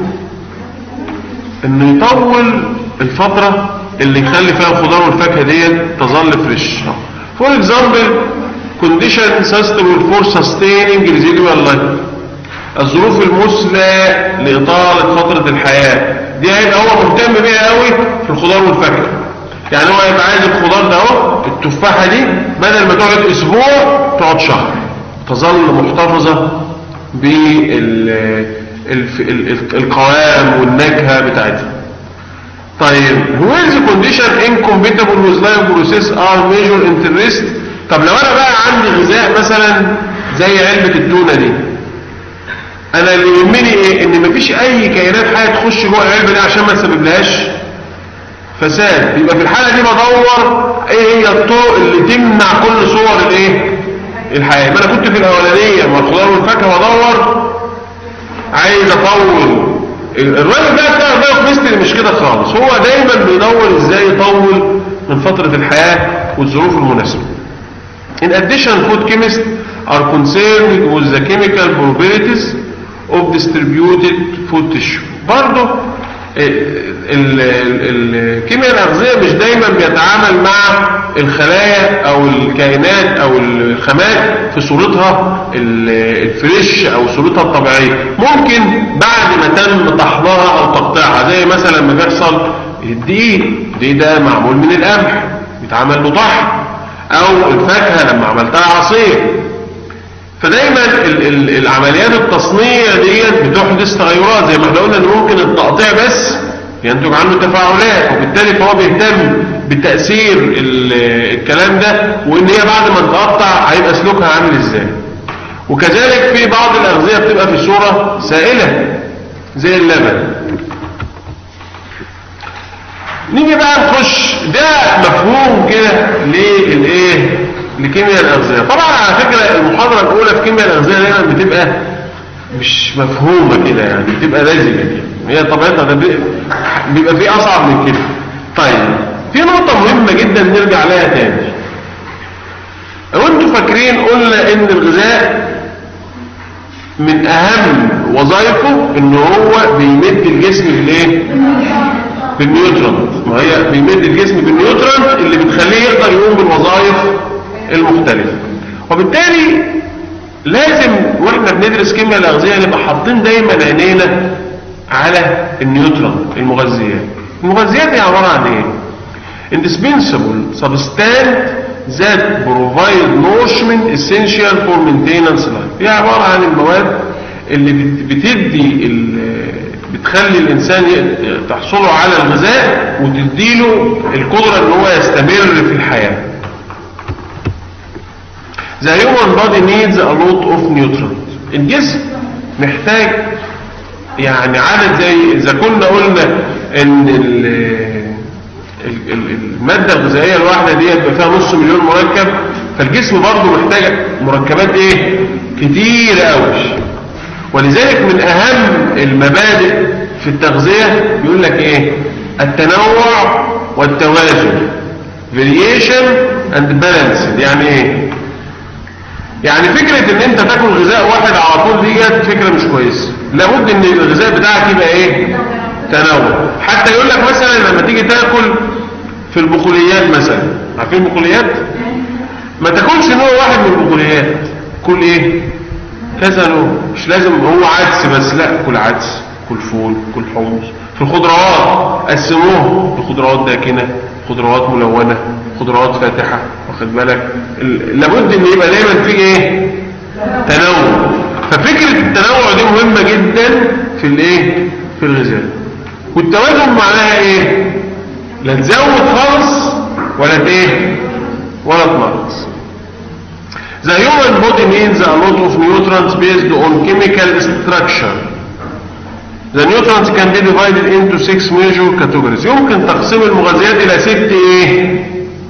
انه يطول الفترة اللي يخلي فيها الخضار والفاكهة ديت تظل فريش. فور اكزامبل condition suitable for sustaining residual life، الظروف المثلى لإطالة فترة الحياة دي هيبقى هو مهتم بيها قوي في الخضار والفاكهة. يعني هو هيبقى عايز الخضار ده اهو، التفاحة دي بدل ما تقعد اسبوع تقعد شهر، تظل محتفظة بالقوام والنكهة بتاعتها. طيب where the condition incompatible with life process are major interest. طب لو انا بقى عندي غذاء مثلا زي علبة التونة دي، انا اللي يهمني ايه؟ ان مفيش اي كائنات حية تخش جوه العلبة دي عشان ما تسببلهاش فساد. يبقى في الحالة دي بدور ايه هي الطرق اللي تمنع كل صور الايه؟ الحياة. يبقى انا كنت في الاولانية مع الخضار والفاكهة بدور عايز اطول. الراجل بقى بتاع البايو كيمستري مش كده خالص، هو دايما بيدور ازاي يطول من فترة الحياة والظروف المناسبة. In addition, food chemists are concerned with the chemical properties of distributed food tissue. برضه الكيمياء الأغذية مش دايما بيتعامل مع الخلايا أو الكائنات أو الخامات في صورتها الفريش أو صورتها الطبيعية. ممكن بعد ما تم طحنها أو تقطيعها، زي مثلا لما بيحصل الدقيق، الدقيق ده معمول من القمح بيتعمل له طحن، أو الفاكهة لما عملتها عصير. فدايما ال ال العمليات التصنيع ديت بتحدث تغيرات، زي ما احنا قلنا ان ممكن التقطيع بس ينتج عنه تفاعلات، وبالتالي فهو بيهتم بتأثير الكلام ده، وان هي بعد ما تقطع هيبقى سلوكها عامل ازاي. وكذلك في بعض الأغذية بتبقى في صورة سائلة زي اللبن. نيجي بقى نخش، ده مفهوم كده للايه؟ لكيمياء الأغذية. طبعا على فكرة المحاضرة الأولى في كيمياء الأغذية دايما بتبقى مش مفهومة كده، يعني بتبقى لازمة كده، هي طبيعتها بيبقى في أصعب من كده. طيب في نقطة مهمة جدا نرجع لها تاني. لو انتوا فاكرين قلنا ان الغذاء من أهم وظائفه ان هو بيمد الجسم بالايه؟ بالنيوترونت. ما هي بيمد الجسم بالنيوترونت اللي بتخليه يقدر يقوم بالوظائف المختلفة. وبالتالي لازم واحنا بندرس كيمياء الأغذية نبقى حاطين دايما عينينا على النيوترون، المغذيات. المغذيات دي عبارة عن ايه؟ indispensable substance that provide nourishment essential for maintenance life. هي عبارة عن المواد اللي بتدي بتخلي الإنسان تحصله على الغذاء وتديله القدرة ان هو يستمر في الحياة. The human body needs a lot of nutrients. الجسم محتاج يعني عدد، زي إذا كنا قلنا إن المادة الغذائية الواحدة دي يبقى فيها نص مليون مركب، فالجسم برضه محتاج مركبات إيه؟ كتير قوي. ولذلك من أهم المبادئ في التغذية يقول لك إيه؟ التنوع والتوازن. variation and balance. يعني إيه؟ يعني فكرة ان انت تاكل غذاء واحد على طول دي فكرة مش كويسة. لابد ان الغذاء بتاعك يبقى ايه؟ تنوع. حتى يقول لك مثلا لما تيجي تاكل في البقوليات مثلا، عارفين البقوليات؟ ما تاكلش نوع واحد من البقوليات، كل ايه؟ كذا نوع. مش لازم هو عدس بس، لا، كل عدس، كل فول، كل حمص. في الخضروات قسموه لخضروات داكنة، خضروات ملونة، خضروات فاتحة، واخد بالك؟ لابد ان يبقى دايما في ايه؟ تنوع. ففكرة التنوع دي مهمة جدا في الايه؟ في الغذاء. والتوازن معناها ايه؟ لا تزود خالص ولا ايه؟ ولا تنقص. The human body needs a lot of nutrients based on chemical structure. The nutrients can be divided into six major categories. يمكن تقسيم المغذيات إلى ست إيه؟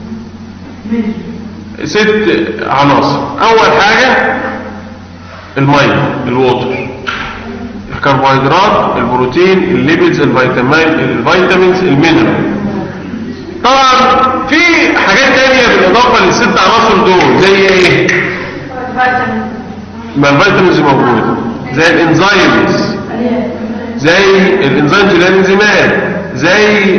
ست عناصر. أول حاجة المية، الووتر، الكربوهيدرات، البروتين، الليبيدز، الفيتامين الفيتامينز، المينرال. طبعا في حاجات تانية بالإضافة للست عناصر دول زي إيه؟ ما الفيتامينز موجودة، زي الانزيمز، زي الانزيمز اللي هي الانزيمات، زي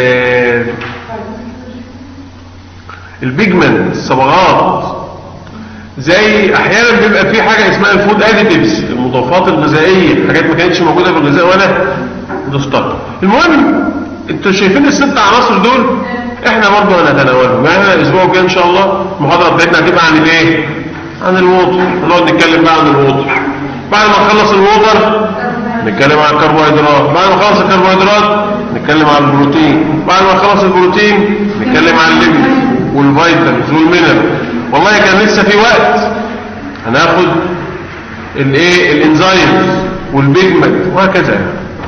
البيجمنت، الصبغات، زي احيانا بيبقى في حاجه اسمها الفود اديتيفز، المضافات الغذائيه، حاجات ما كانتش موجوده في الغذاء ولا ضفتها. المهم انتوا شايفين الست عناصر دول احنا برضه هنتناولهم، يعني الاسبوع الجاي ان شاء الله المحاضره بتاعتنا هتبقى عن الايه؟ عن الووتر، هنقعد نتكلم بقى عن الووتر. بعد ما نخلص الووتر نتكلم عن الكربوهيدرات، بعد ما نخلص الكربوهيدرات نتكلم عن البروتين، بعد ما نخلص البروتين نتكلم عن الليبيد والفيتامينز والمينرال. والله كان لسه في وقت هناخد الايه؟ الانزيمز والبيجمنت وهكذا.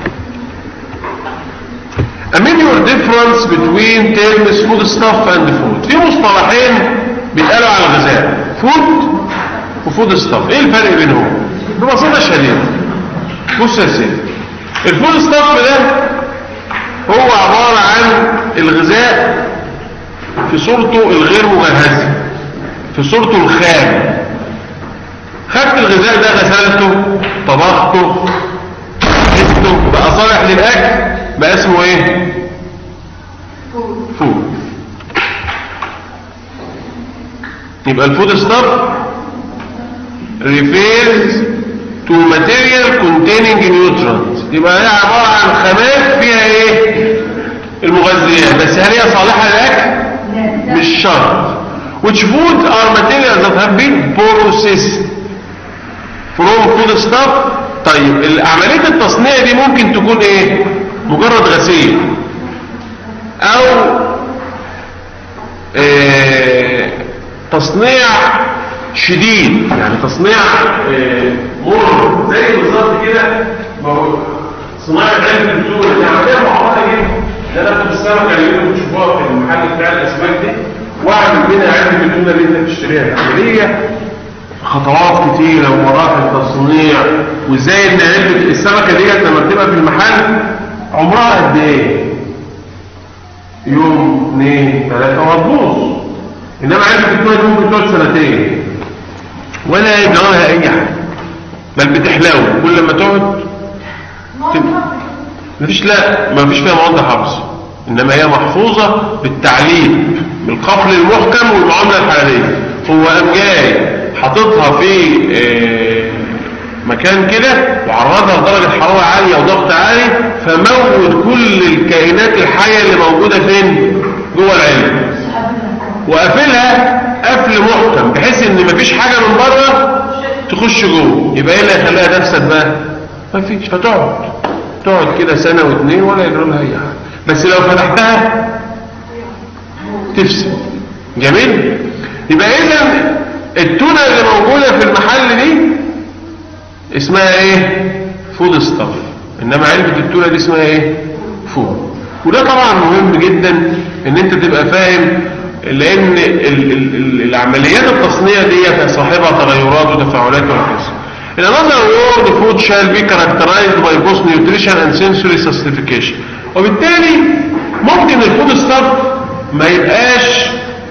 A major difference between terms food stuff and food. في مصطلحين بيتقالوا على الغذاء، فود وفود ستاف. ايه الفرق بينهم؟ ببساطة شديدة بص يا سيدي، الفود ستاف ده هو عبارة عن الغذاء في صورته الغير مجهزة، في صورته الخام. خدت الغذاء ده، غسلته، طبخته، جبته، بقى صالح للأكل، بقى اسمه ايه؟ فود. يبقى الفود ستاف refers to material containing nutrients. يبقى هي عبارة عن خامات فيها ايه؟ المغذيات، بس هل هي صالحة للأكل؟ مش شرط. Which foods are materials that have been processed from food stuff. طيب عملية التصنيع دي ممكن تكون ايه؟ مجرد غسيل، او إيه تصنيع شديد، يعني تصنيع إيه مر، زي بالظبط كده صناعة علبة التونة، يعني عملية معقدة جدا. ده انا في السمكة اللي انتوا بتشوفوها في المحل بتاع الاسماك دي، واعمل منها علبة التونة اللي انت بتشتريها. العملية خطوات كتيرة ومراحل تصنيع، وازاي ان علبة السمكة ديت لما بتبقى في المحل عمرها قد ايه؟ يوم، اثنين، ثلاثة وهتبوظ. انما علبة التونة دي ممكن تقعد سنتين ولا يجرى لها اي حاجة، بل بتحلو كل ما تقعد. مفيش، لا مفيش فيها مواد حفظ، انما هي محفوظة بالتعليم، بالقفل المحكم والمعاملة الحرارية. هو قام جاي حاططها في اه مكان كده وعرضها لدرجة حرارة عالية وضغط عالي، فموت كل الكائنات الحية اللي موجودة فين؟ جوه العلبة، وقفلها قفل محكم بحيث ان مفيش حاجة من بره تخش جوه. يبقى ايه اللي هيخليها تفسد بقى؟ مفيش. فتقعد تقعد كده سنة واثنين ولا يجرى لها اي حاجة، بس لو فتحتها تفسد. جميل. يبقى اذا التونة اللي موجودة في المحل دي اسمها ايه؟ فود ستاف، انما علبة التونة دي اسمها ايه؟ فود. وده طبعا مهم جدا ان انت تبقى فاهم، لان ال ال ال العمليات التصنيع دي صاحبها تغيرات وتفاعلات وهكذا. In another word, food shall be characterized by both nutrition and sensory satisfaction. وبالتالي ممكن الفود ستاف ما يبقاش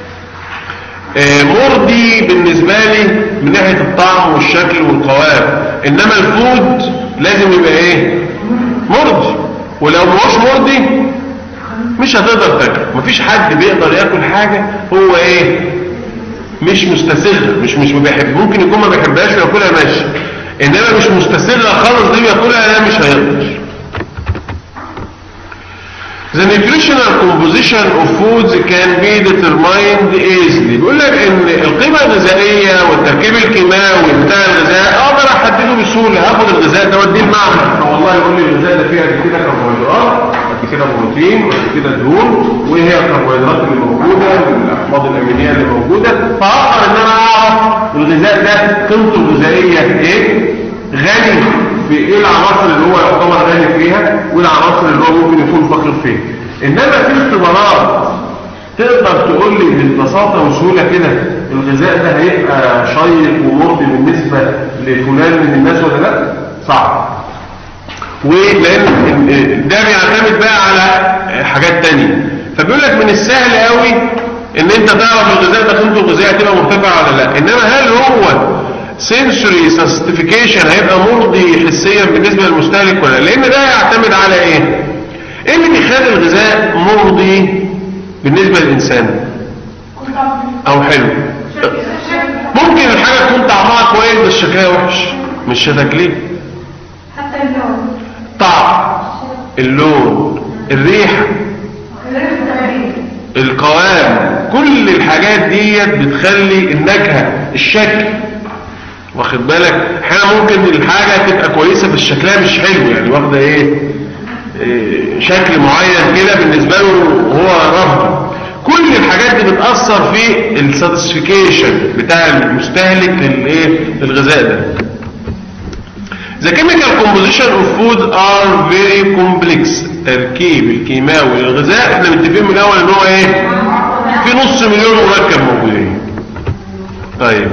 مرضي بالنسبة لي من ناحية الطعم والشكل والقوام، انما الفود لازم يبقى ايه؟ مرضي. ولو مش مرضي مش هتقدر تاكل. مفيش حد بيقدر ياكل حاجة هو ايه؟ مش مستسغة، مش مش بيحب. ممكن يكون ما بيحبهاش وياكلها ماشي، انما مش مستسغة خالص دي وياكلها لا، مش هيقدر. The nutritional composition of foods can be determined easily. بيقول لك ان القيمة الغذائية والتركيب الكيماوي بتاع الغذاء اقدر احدده بسهولة. هاخد الغذاء ده واديه المعمل، والله يقول لي الغذاء ده فيه قد كده كربوهيدرات، قد كده بروتين، وقد كده دهون، وايه هي الكربوهيدرات اللي موجودة والاحماض الامينية اللي موجودة، فاقدر ان انا اعرف الغذاء ده قيمته الغذائية ايه؟ غني في ايه العناصر اللي هو يعتبر غني فيها والعناصر اللي هو ممكن يكون فقير فيها. انما في اختبارات تقدر تقول لي ببساطه وسهوله كده الغذاء ده هيبقى شيق ومرضي بالنسبه لفلان من الناس ولا لا؟ صعب. ولان ده بيعتمد بقى على حاجات تانية. فبيقول لك من السهل قوي ان انت تعرف الغذاء ده قيمته الغذائيه هتبقى مرتفعه ولا لا. انما هل هو سنسوري ساستيفيكيشن هيبقى مرضي حسيا بالنسبه للمستهلك ولا لا؟ لان ده يعتمد على ايه؟ ايه اللي بيخلي الغذاء مرضي بالنسبه للانسان او حلو؟ ممكن الحاجه تكون طعمها كويس بس شكلها وحش، مش شكلها، حتى اللون، طعم، اللون، الريحه، القوام، كل الحاجات ديت بتخلي النكهه، الشكل، واخد بالك؟ احيانا ممكن الحاجه تبقى كويسه بس شكلها مش حلو، يعني واخده ايه, إيه شكل معين كده بالنسبه له هو رفض. كل الحاجات دي بتاثر في الساتسفيكيشن بتاع المستهلك للايه للغذاء ده. The chemical composition of food are very complex. التركيب الكيماوي للغذاء احنا متفقين من الاول ان هو ايه؟ في نص مليون مركب موجودين. طيب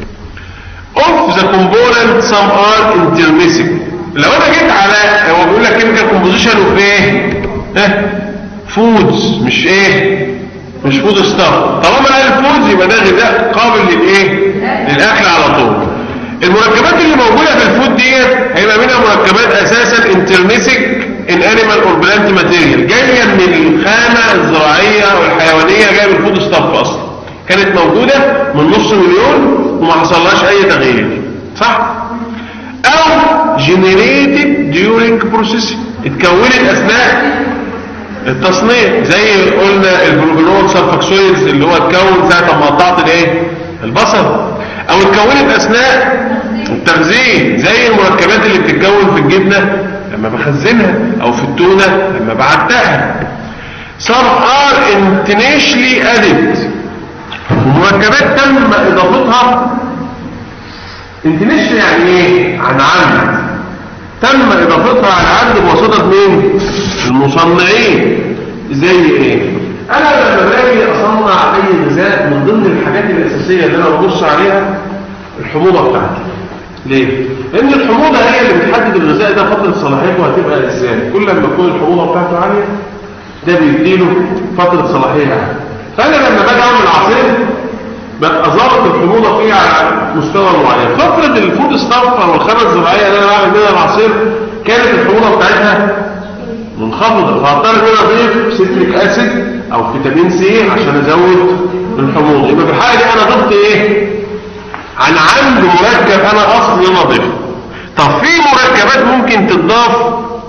of the components some are intrinsic. لو انا جيت على هو بيقول لك chemical composition of ايه؟ ها؟ foods مش ايه؟ مش فود ستاف. طالما قال فودز يبقى ده غذاء قابل للايه؟ للاكل على طول. المركبات اللي موجوده في الفود ديت هيبقى منها مركبات اساسا انترنسك ان انيمال اور بلانت ماتيريال، جايه من الخامه الزراعيه والحيوانيه، جايه من الفود ستاف اصلا، كانت موجوده من نص مليون وما حصلهاش اي تغيير، صح؟ او جنريتد ديورينج بروسيسنج، اتكونت اثناء التصنيع، زي قلنا البروبينول سلفاكسويدز اللي هو اتكون ساعه ما قطعت الايه؟ البصل، او اتكونت اثناء التخزين زي المركبات اللي بتتكون في الجبنه لما بخزنها او في التونه لما بعتقها. some are intentionally added، ومركبات تم اضافتها intentionally يعني ايه؟ عن عمد، تم اضافتها عن عمد بواسطه مين؟ المصنعين. زي ايه؟ انا لما باجي اصنع اي غذاء من ضمن الحاجات الاساسيه اللي انا ببص عليها الحموضه بتاعته. ليه؟ لان الحموضه هي اللي بتحدد الغذاء ده فتره صلاحيته هتبقى ازاي. كل ما تكون الحموضه بتاعته عاليه ده بيديله فتره صلاحيه عاليه. فانا لما باجي اعمل عصير ببقى ظابط الحموضه فيه على مستوى معين. فتره الفود ستاف او الخامه الزراعيه اللي انا بعمل منها العصير كانت الحموضه بتاعتها منخفضه، فاضطر ان انا اضيف سيتريك اسيد او فيتامين سي عشان ازود الحموضه. يبقى في الحاله دي انا ضفت ايه؟ عن عمد مركب انا اصلي انا ضفته. طب في مركبات ممكن تضاف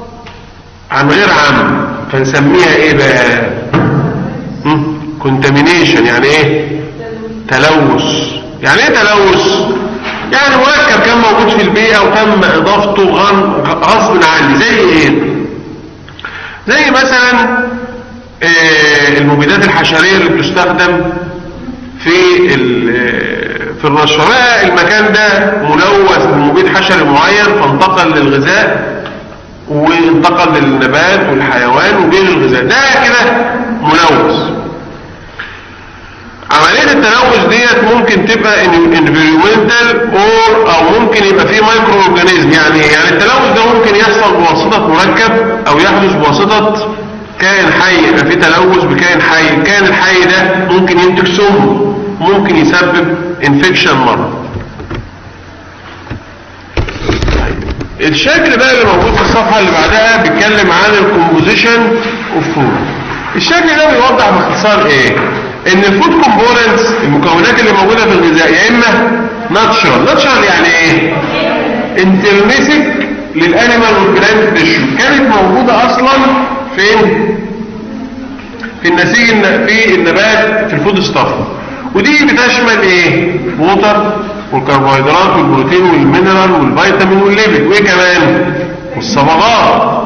عن غير عمد فنسميها ايه بقى؟ كونتامينيشن. يعني ايه؟ تلوث. يعني ايه تلوث؟ يعني مركب كان موجود في البيئه وتم اضافته غصب عني. زي ايه؟ زي مثلا المبيدات الحشريه اللي بتستخدم في في الرش. فبقى المكان ده ملوث بمبيد حشري معين فانتقل للغذاء وانتقل للنبات والحيوان وجه للغذاء، ده كده ملوث. عمليه التلوث ديت ممكن تبقى انفيرومنتال اور او ممكن يبقى فيه مايكرو اورجانيزم. يعني يعني التلوث ده ممكن يحصل بواسطه مركب او يحدث بواسطه كائن حي. يبقى فيه تلوث بكائن حي، الكائن الحي ده ممكن ينتج سم، ممكن يسبب انفكشن مرض. الشكل بقى اللي موجود في الصفحه اللي بعدها بيتكلم عن الكومبوزيشن اوف فود. الشكل ده بيوضح باختصار ايه؟ ان الفود كومبوننتس المكونات اللي موجوده في الغذاء يا اما ناتشرال. ناتشرال يعني ايه؟ انترنسك للانيمال والبلانت تيشو، كانت موجوده اصلا فين؟ في النسيج في النبات في الفود ستاف. ودي بتشمل ايه؟ ووتر والكربوهيدرات والبروتين والمينرال والفيتامين والليبيد، وايه كمان؟ والصبغات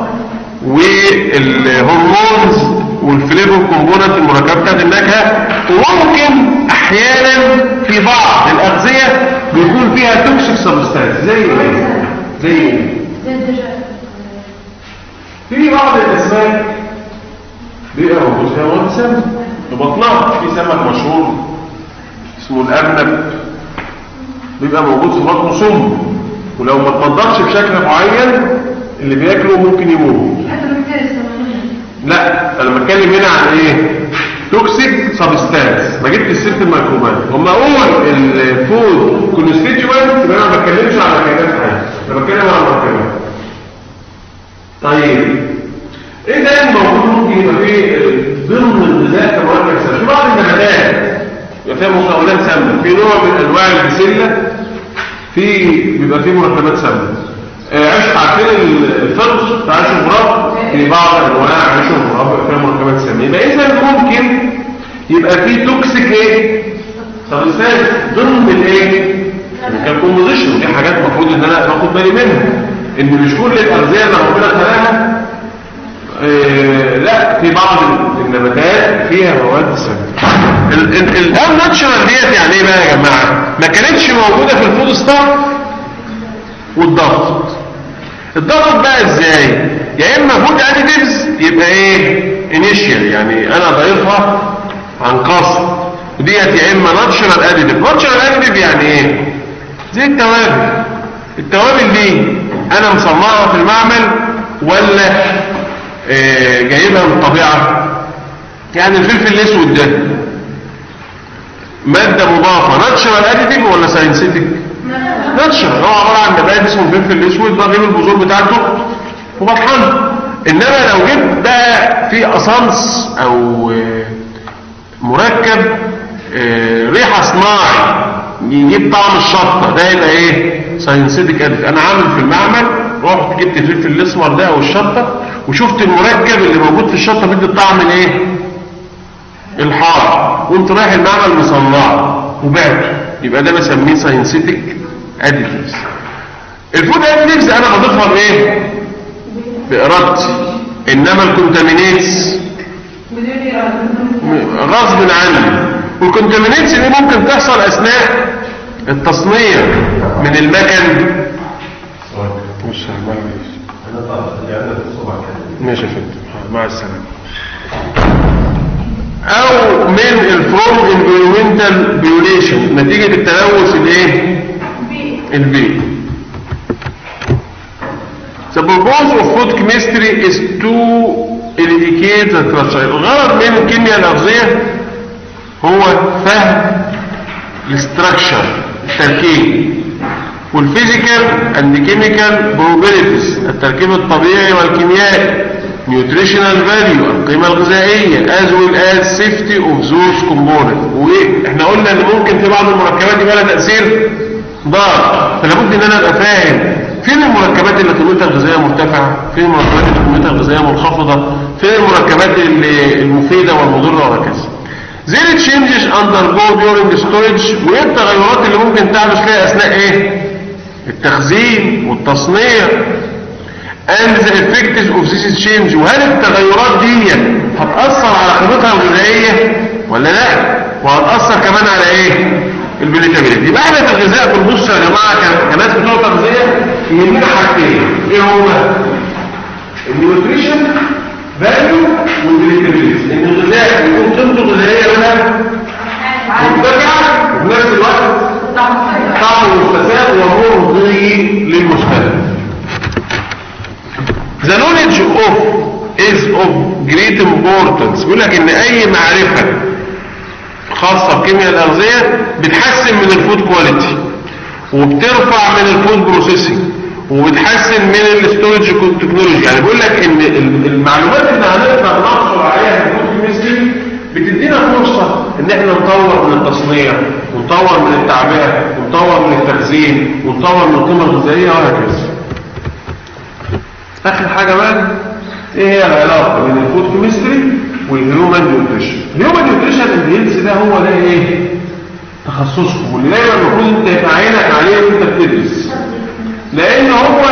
والهرمونز والفليفر كومبوننت المركبه بتاعت النكهه. وممكن احيانا في بعض الاغذيه بيكون فيها توكسيك سبستانس. زي ايه؟ زي ايه؟ في بعض الاسماك بيبقى موجود فيها مواد سامه في بطنها. في سمك مشهور اسمه الارنب بيبقى موجود في بطنه سم، ولو ما اتنضفش بشكل معين اللي بياكله ممكن يموت. لا انا بتكلم هنا عن ايه؟ توكسيك سبستانس. ما جبتش سيره الميكروبات. هم اقول الفود كونستيتيوينت يبقى انا ما بتكلمش على كائنات حيه، انا بتكلم على المركبات. طيب ايه ده الموجود ممكن يبقى فيه ضمن الغذاء كمركب سام؟ في بعض النباتات يبقى فيها مكونات سامه. في نوع من انواع البسله في بيبقى فيه مركبات سامه. عشت عارفين الفرز بتاع عيش الغراب؟ في بعض انواع عيش الغراب بيبقى فيها مركبات سامه. يبقى اذا ممكن يبقى فيه توكسيك ايه؟ سبستانس ضمن الايه؟ الكومبوزيشن. دي حاجات المفروض ان انا باخد بالي منها، ان مش كل الاغذيه اللي ربنا خلقها إيه لا، في بعض النباتات فيها مواد سامه. الان ناتشرال ديت يعني ايه بقى يا جماعه؟ ما كانتش موجوده في الفود ستاف والضغط. الضغط بقى ازاي؟ يا اما فود اديتيفز يبقى ايه؟ انيشيال، يعني انا ضايفها عن قصد، وديت يا اما ناتشرال اديتيف. ناتشرال اديتيف يعني ايه؟ زي التوابل. التوابل دي انا مصنعها في المعمل ولا إيه جايبها من الطبيعه؟ يعني الفلفل الاسود ده ماده مضافه ناتشرال اديتيف ولا ساينسيتك؟ ناتشرال. هو عباره عن نبات اسمه الفلفل الاسود، بجيب البذور بتاعته وبطحنه. انما لو جبت بقى في اسانس او مركب ريحه صناعي يجيب طعم الشطه، ده يبقى ايه؟ ساينسيتك اديتيف. انا عامل في المعمل، رحت جبت الفلفل الاسمر ده او الشطه وشفت المركب اللي موجود في الشطه بيدي الطعم الايه؟ الحار، وانت رايح المعمل مصنعه وبعته، يبقى ده بسميه ساينسيتك اديتيفز. الفود اديتيفز انا بضيفها بايه؟ بارادتي. انما الكونتامينيتس غصب عني. والكونتامينيتس دي ممكن تحصل اثناء التصنيع من المكن. مش ماشي يا فندم، مع السلامه. او من الفروم انفيرومنتال فيوليشن، نتيجه التلوث الايه؟ البيئي. The purpose of food chemistry is to eradicate the structure. الغرض من الكيمياء الأغذية هو فهم الاستراكشر، التركيب، والفيزيكال اند كيميكال بروبرتيز، التركيب الطبيعي والكيميائي، نيوتريشنال فاليو، القيمة الغذائية، as well as safety of those components. واحنا قلنا ان ممكن في بعض المركبات يبقى لها تأثير ضار، فلا بد ان انا ابقى فاهم فين المركبات اللي قيمتها الغذائيه مرتفعه، فين المركبات اللي قيمتها الغذائيه منخفضه، فين المركبات اللي المفيده والمضره وهكذا. زي التشينجز undergo during storage، وايه التغيرات اللي ممكن تحدث فيها اثناء ايه؟ التخزين والتصنيع. and the effects of this change، وهل التغيرات دي هتأثر على قيمتها الغذائيه ولا لا؟ وهتأثر كمان على ايه؟ البليتابيلتي. يبقى احنا في الغذاء بنبص يا جماعه كناس بتوع تغذيه يهمنا حاجتين، ايه هما؟ النيوتريشن فاليو والبليتابيلتي. ان الغذاء يكون قيمته الغذائيه لها مرتفعه وفي نفس الوقت طعمه مستساغ ومرضي للمستهلك. The knowledge of is of great importance. بيقول لك ان اي معرفه خاصة بكيمياء الأغذية بتحسن من الفود كواليتي، وبترفع من الفود بروسيسنج، وبتحسن من الستورج تكنولوجي. يعني بيقول لك ان المعلومات اللي هنقدر نحصل عليها في الفود كيمستري بتدينا فرصة ان احنا نطور من التصنيع، ونطور من التعبئة، ونطور من التخزين، ونطور من القيمة الغذائية وهكذا. آخر حاجة بقى، ايه هي العلاقة بين الفود كيمستري والهيومن نيوتريشن؟ الهيومن نيوتريشن الهيلث ده هو ده ايه؟ تخصصكم، واللي دايما المفروض انت يبقى عينك عليه وانت بتدرس، لان هو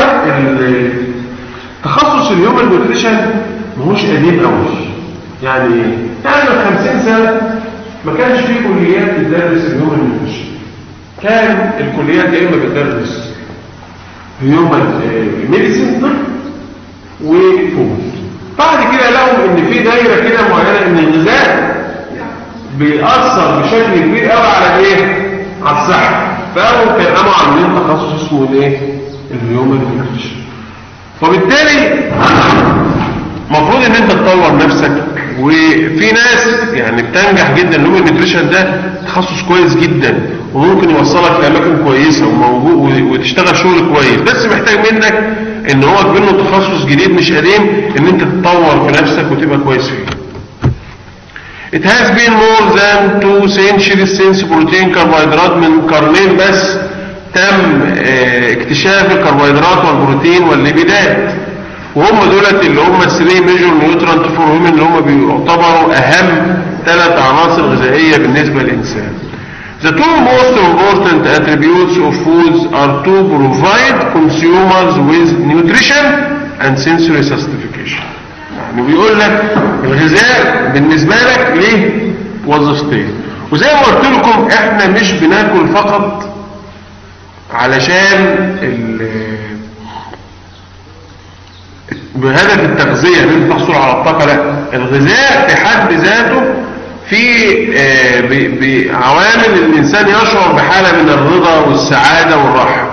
تخصص الهيومن نيوتريشن ماهوش قديم قوي. يعني ايه؟ يعني من خمسين سنة ما كانش فيه كليات بتدرس الهيومن نيوتريشن. كان الكليات يا اما بتدرس هيومن ميديسين وفود. بعد كده لقوا ان في دايره كده معينه ان الغذاء بيأثر بشكل كبير قوي على ايه؟ على الصحه. فقاموا كانوا قاموا عاملين تخصص اسمه الايه؟ الهيومن نيوتريشن. وبالتالي المفروض ان انت تطور نفسك. وفي ناس يعني بتنجح جدا. الهيومن نيوتريشن ده تخصص كويس جدا وممكن يوصلك لاماكن كويسه وموجود وتشتغل شغل كويس، بس محتاج منك ان هو تبني له تخصص جديد مش قديم ان انت تتطور في نفسك وتبقى كويس فيه. It has been more than two centuries since protein carbohydrate من قرنين بس تم اكتشاف الكربوهيدرات والبروتين والليبيدات، وهم دولت اللي هم ثلاثة ميجور نيوترانت فور هيومن اللي هم بيعتبروا اهم ثلاث عناصر غذائيه بالنسبه للانسان. The two most important attributes of foods are to provide consumers with nutrition and sensory satisfaction. يعني بيقول لك الغذاء بالنسبه لك ليه وظيفتين. وزي ما قلت لكم احنا مش بناكل فقط علشان بهدف التغذيه ان انت تحصل على الطاقه، لا، الغذاء في حد ذاته في بعوامل الانسان يشعر بحاله من الرضا والسعاده والراحه.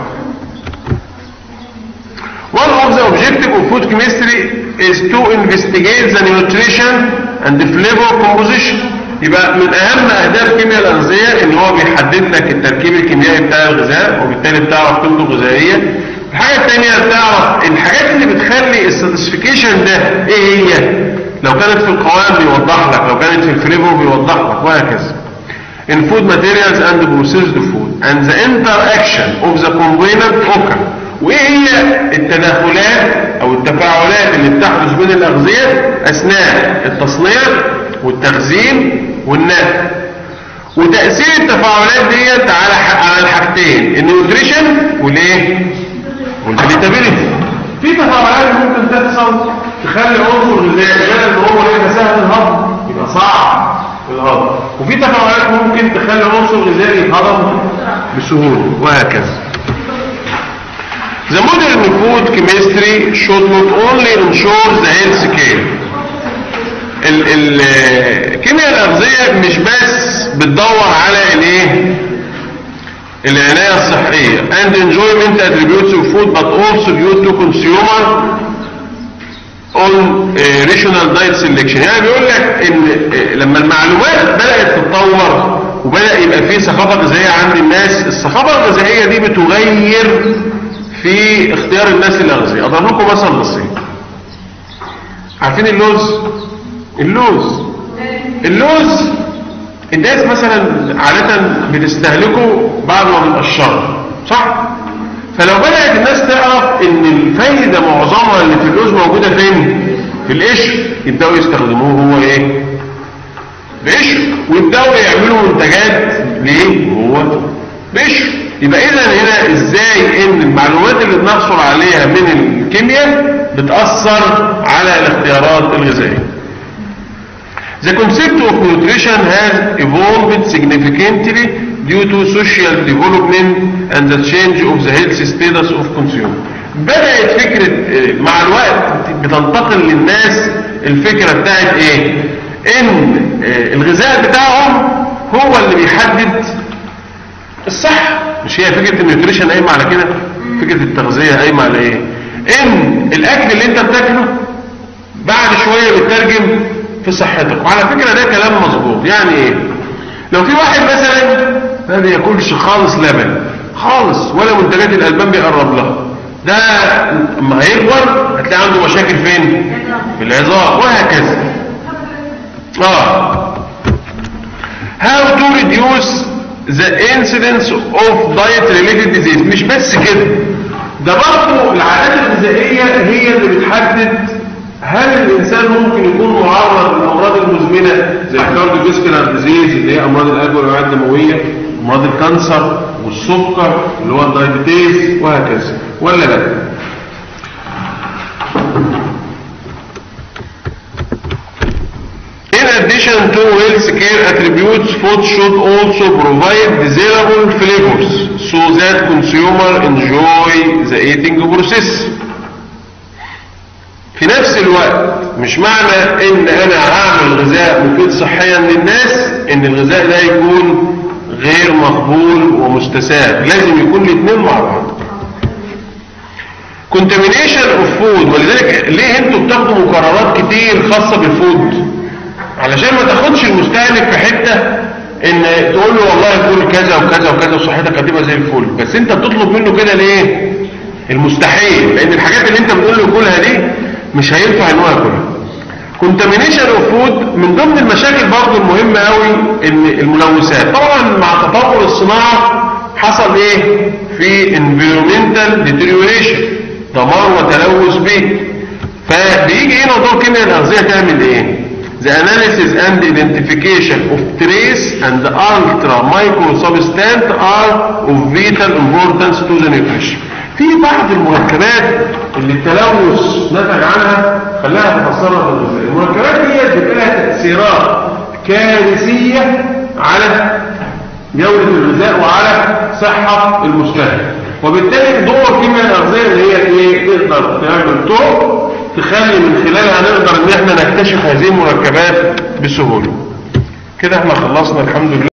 One of the objective of food chemistry is to investigate the nutrition and the flavor composition. يبقى من اهم اهداف كيمياء الاغذيه ان هو بيحدد لك التركيب الكيميائي بتاع الغذاء، وبالتالي بتعرف قيمته الغذائيه. الحاجه الثانيه بتعرف الحاجات اللي بتخلي الساتسفيكيشن ده ايه هي. لو كانت في القوام بيوضح لك، لو كانت في الفليفر بيوضح لك، وهكذا. In food materials and processed food and the interaction of the component occur. وايه هي التداخلات او التفاعلات اللي بتحدث بين الاغذيه اثناء التصنيع والتخزين والنقل. وتاثير التفاعلات ديت على على الحاجتين النيوتريشن والايه؟ والفيتابيليتي. في تفاعلات ممكن تحصل تخلي عنصر غذائي بدل ما هو يبقى سهل الهضم يبقى صعب الهضم، وفي تفاعلات ممكن تخلي عنصر غذائي يتهضم بسهوله، وهكذا. The modern food chemistry should not only ensure the health care. الكيمياء الأغذية مش بس بتدور على الايه؟ العناية الصحية and enjoyment attributes of food but also due to consumer on uh, rational diet selection. يعني بيقول لك ان لما المعلومات بدأت تتطور وبدأ يبقى فيه ثقافة غذائية عند الناس، الثقافة الغذائية دي بتغير في اختيار الناس الأغذية. أضرب لكم مثل بسيط. عارفين اللوز؟ اللوز اللوز الناس مثلا عادة بتستهلكه بعد ما بيتقشر، صح؟ فلو بدأت الناس تعرف ان الفايدة معظمها اللي في اللوز موجودة فين؟ في القشر، يبدأوا يستخدموه هو ايه؟ القشر، ويبدأوا يعملوا منتجات ليه؟ هو القشر. يبقى اذا هنا ازاي ان المعلومات اللي بنحصل عليها من الكيمياء بتأثر على الاختيارات الغذائية. The concept of nutrition has evolved significantly due to social development and the change of the health status of consumer. بدأت فكرة مع الوقت بتنتقل للناس الفكرة بتاعت ايه؟ ان الغذاء بتاعهم هو اللي بيحدد الصحة. مش هي فكرة النيوتريشن قايمة على كده؟ فكرة التغذية قايمة على ايه؟ ان الاكل اللي انت بتاكله بعد شوية بتترجم في صحتك. وعلى فكرة ده كلام مظبوط. يعني ايه؟ لو في واحد مثلا ما بياكلش خالص لبن خالص ولا منتجات الالبان بيقرب لها، ده اما هيكبر هتلاقي عنده مشاكل فين؟ في العظام، وهكذا. اه how to reduce the incidence of diet related disease. مش بس كده، ده برضه العادات الغذائية هي اللي بتحدد هل الانسان ممكن يكون معرض للامراض المزمنه زي الكارديوفاسكولار ديزيز اللي هي امراض القلب والاوعيه الدمويه، امراض الكانسر والسكر اللي هو الدايابيتيز، وهكذا، ولا لا؟ In addition addition to health care attributes, food should also provide desirable flavors so that consumer enjoy the eating process. في نفس الوقت مش معنى ان انا هعمل غذاء مفيد صحيا للناس ان الغذاء ده يكون غير مقبول ومستساغ، لازم يكون الاثنين مع بعض. contamination of food، ولذلك ليه انتوا بتاخدوا مقررات كتير خاصة بالفود؟ علشان ما تاخدش المستهلك في حتة ان تقول له والله كل كذا وكذا وكذا وصحتك هتبقى زي الفل، بس انت بتطلب منه كده ليه؟ المستحيل، لان الحاجات اللي انت بتقول له كلها دي مش هينفع ان هو ياكلها. contamination of food من ضمن المشاكل برضه المهمة قوي ان الملوثات. طبعا مع تطور الصناعة حصل ايه؟ في environmental deterioration، دمار وتلوث بيئي. فبيجي هنا دور كيمياء الأغذية تعمل ايه؟ The analysis and identification of trace and ultra micro substance are of vital importance to the nutrition. في بعض المركبات اللي التلوث نتج عنها خلاها تتأثر بالغذاء. المركبات دي بيبقى لها تأثيرات كارثية على جودة الغذاء وعلى صحة المستهلك، وبالتالي دور كيمياء الأغذية اللي هي ايه؟ تقدر تعمل طرق تخلي من خلالها نقدر ان احنا نكتشف هذه المركبات بسهولة. كده احنا خلصنا الحمد لله.